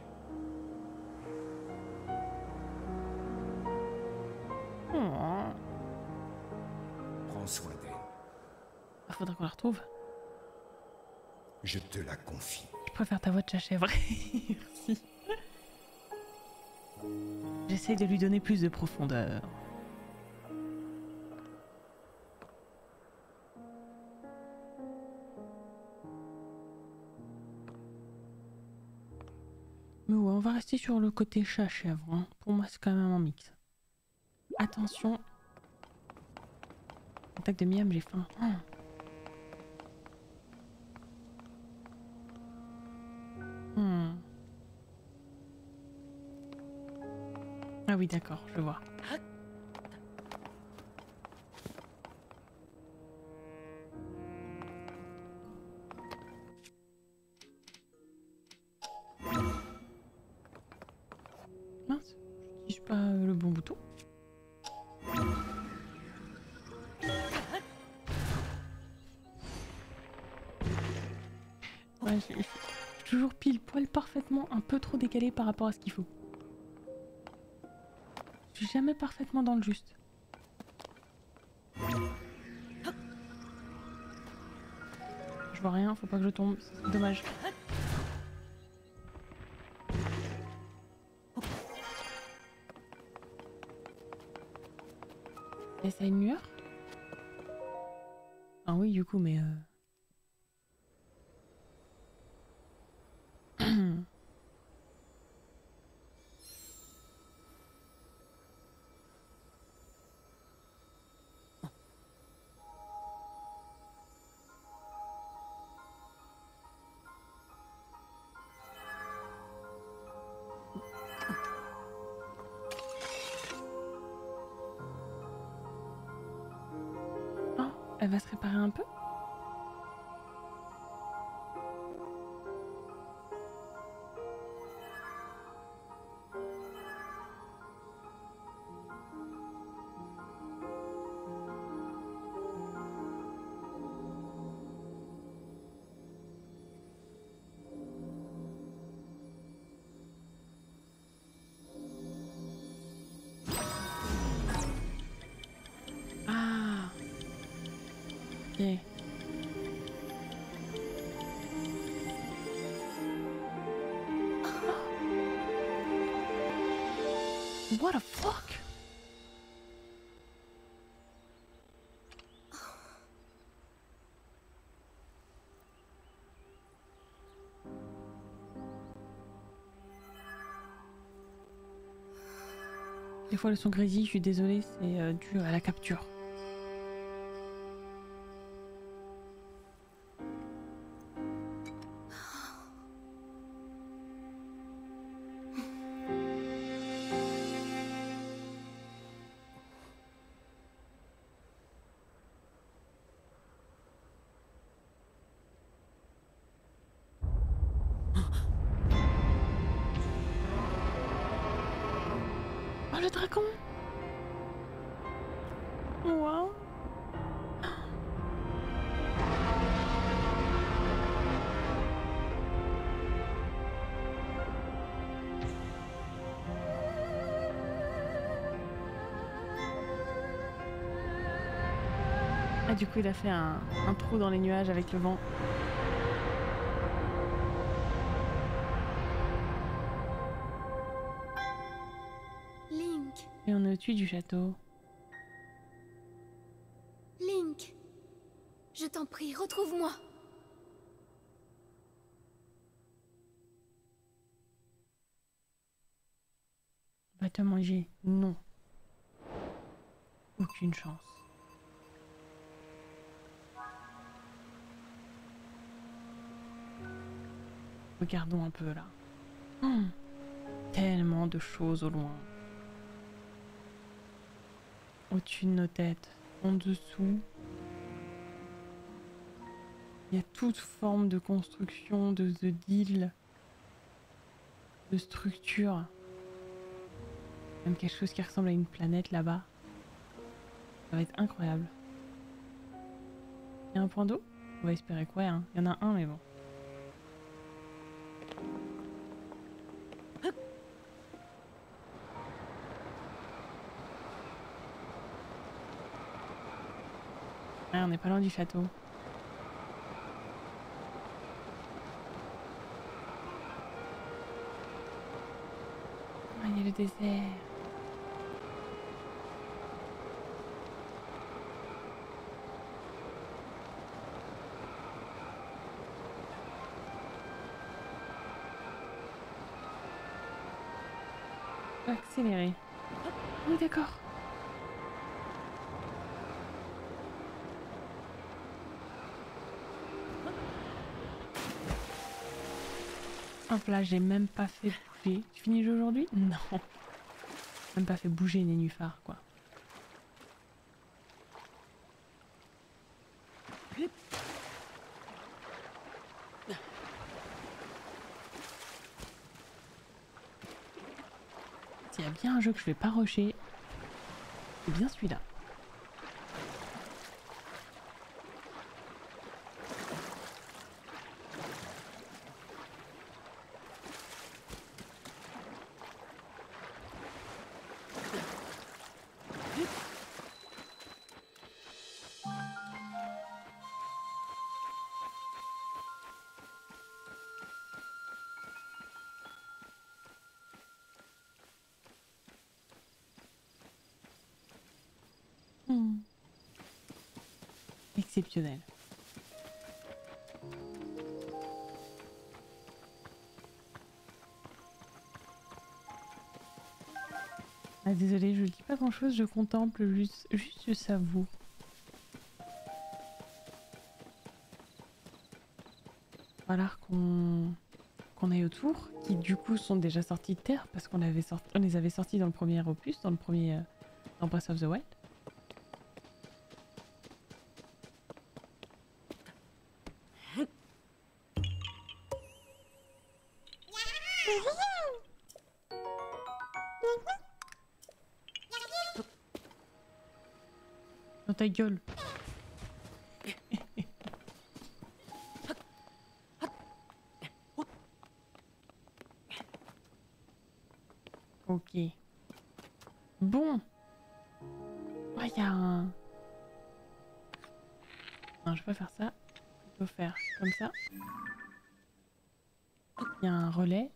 Oh. Prends soin d'elle. Ah, faudrait qu'on la retrouve. Je te la confie. Je préfère ta voix de chat chèvre. Merci. J'essaye de lui donner plus de profondeur. Mais ouais, on va rester sur le côté chat chèvre. Hein. Pour moi, c'est quand même un mix. Attention. Attaque de miam, j'ai faim. Oh. Ah oui, d'accord, je vois. Mince, j'utilise pas le bon bouton. Ouais, je suis toujours pile poil parfaitement un peu trop décalé par rapport à ce qu'il faut. Je suis jamais parfaitement dans le juste. Je vois rien, faut pas que je tombe, c'est dommage. Et ça a une lueur? Ah oui, du coup, mais oh, elle va se réparer un peu? Ah, ok. What the fuck? Des fois le son grésille, je suis désolée, c'est dû à la capture. Oh le dragon! Wow! Ah du coup il a fait un trou dans les nuages avec le vent. Link, Et on est au-dessus du château. Link, je t'en prie, retrouve-moi. Va te manger. Non. Aucune chance. Regardons un peu là. tellement de choses au loin. Au-dessus de nos têtes, en dessous. Il y a toute forme de construction, de d'île, de structure. Même quelque chose qui ressemble à une planète là-bas. Ça va être incroyable. Il y a un point d'eau? On va espérer que ouais, hein. Il y en a un mais bon. Ouais, on n'est pas loin du château. Ah, il y a le désert. Faut accélérer. Oui, d'accord. Hop là, j'ai même pas fait bouger. Tu finis le jeu aujourd'hui? Non. Même pas fait bouger une nénuphar, quoi. S'il y a bien un jeu que je vais pas rusher, c'est bien celui-là. Exceptionnel. Ah, désolée, je dis pas grand chose, je contemple, juste je savoure. Il va falloir qu'on aille autour, qui du coup sont déjà sortis de terre parce qu'on les avait sortis dans le premier opus, dans Breath of the Wild. Dans ta gueule. Ok. Bon. Il y a un... Non, je vais pas faire ça. Je vais faire comme ça. Il y a un relais.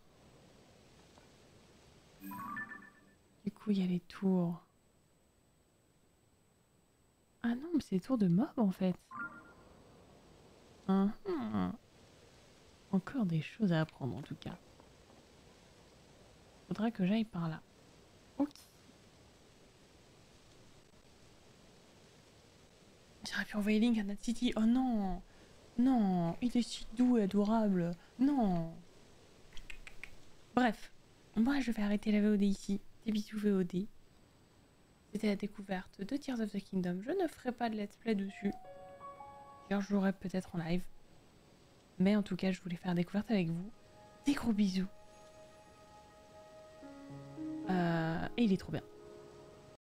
Du coup, il y a les tours. Ah non, mais c'est les tours de mobs en fait. Encore des choses à apprendre en tout cas. Faudra que j'aille par là. Ok. J'aurais pu envoyer Link à Night City. Oh non. Non, il est si doux et adorable. Non. Bref. Moi, je vais arrêter la VOD ici. Des bisous VOD. C'était la découverte de Tears of the Kingdom. Je ne ferai pas de let's play dessus. D'ailleurs, je l'aurai peut-être en live. Mais en tout cas, je voulais faire la découverte avec vous. Des gros bisous. Et il est trop bien.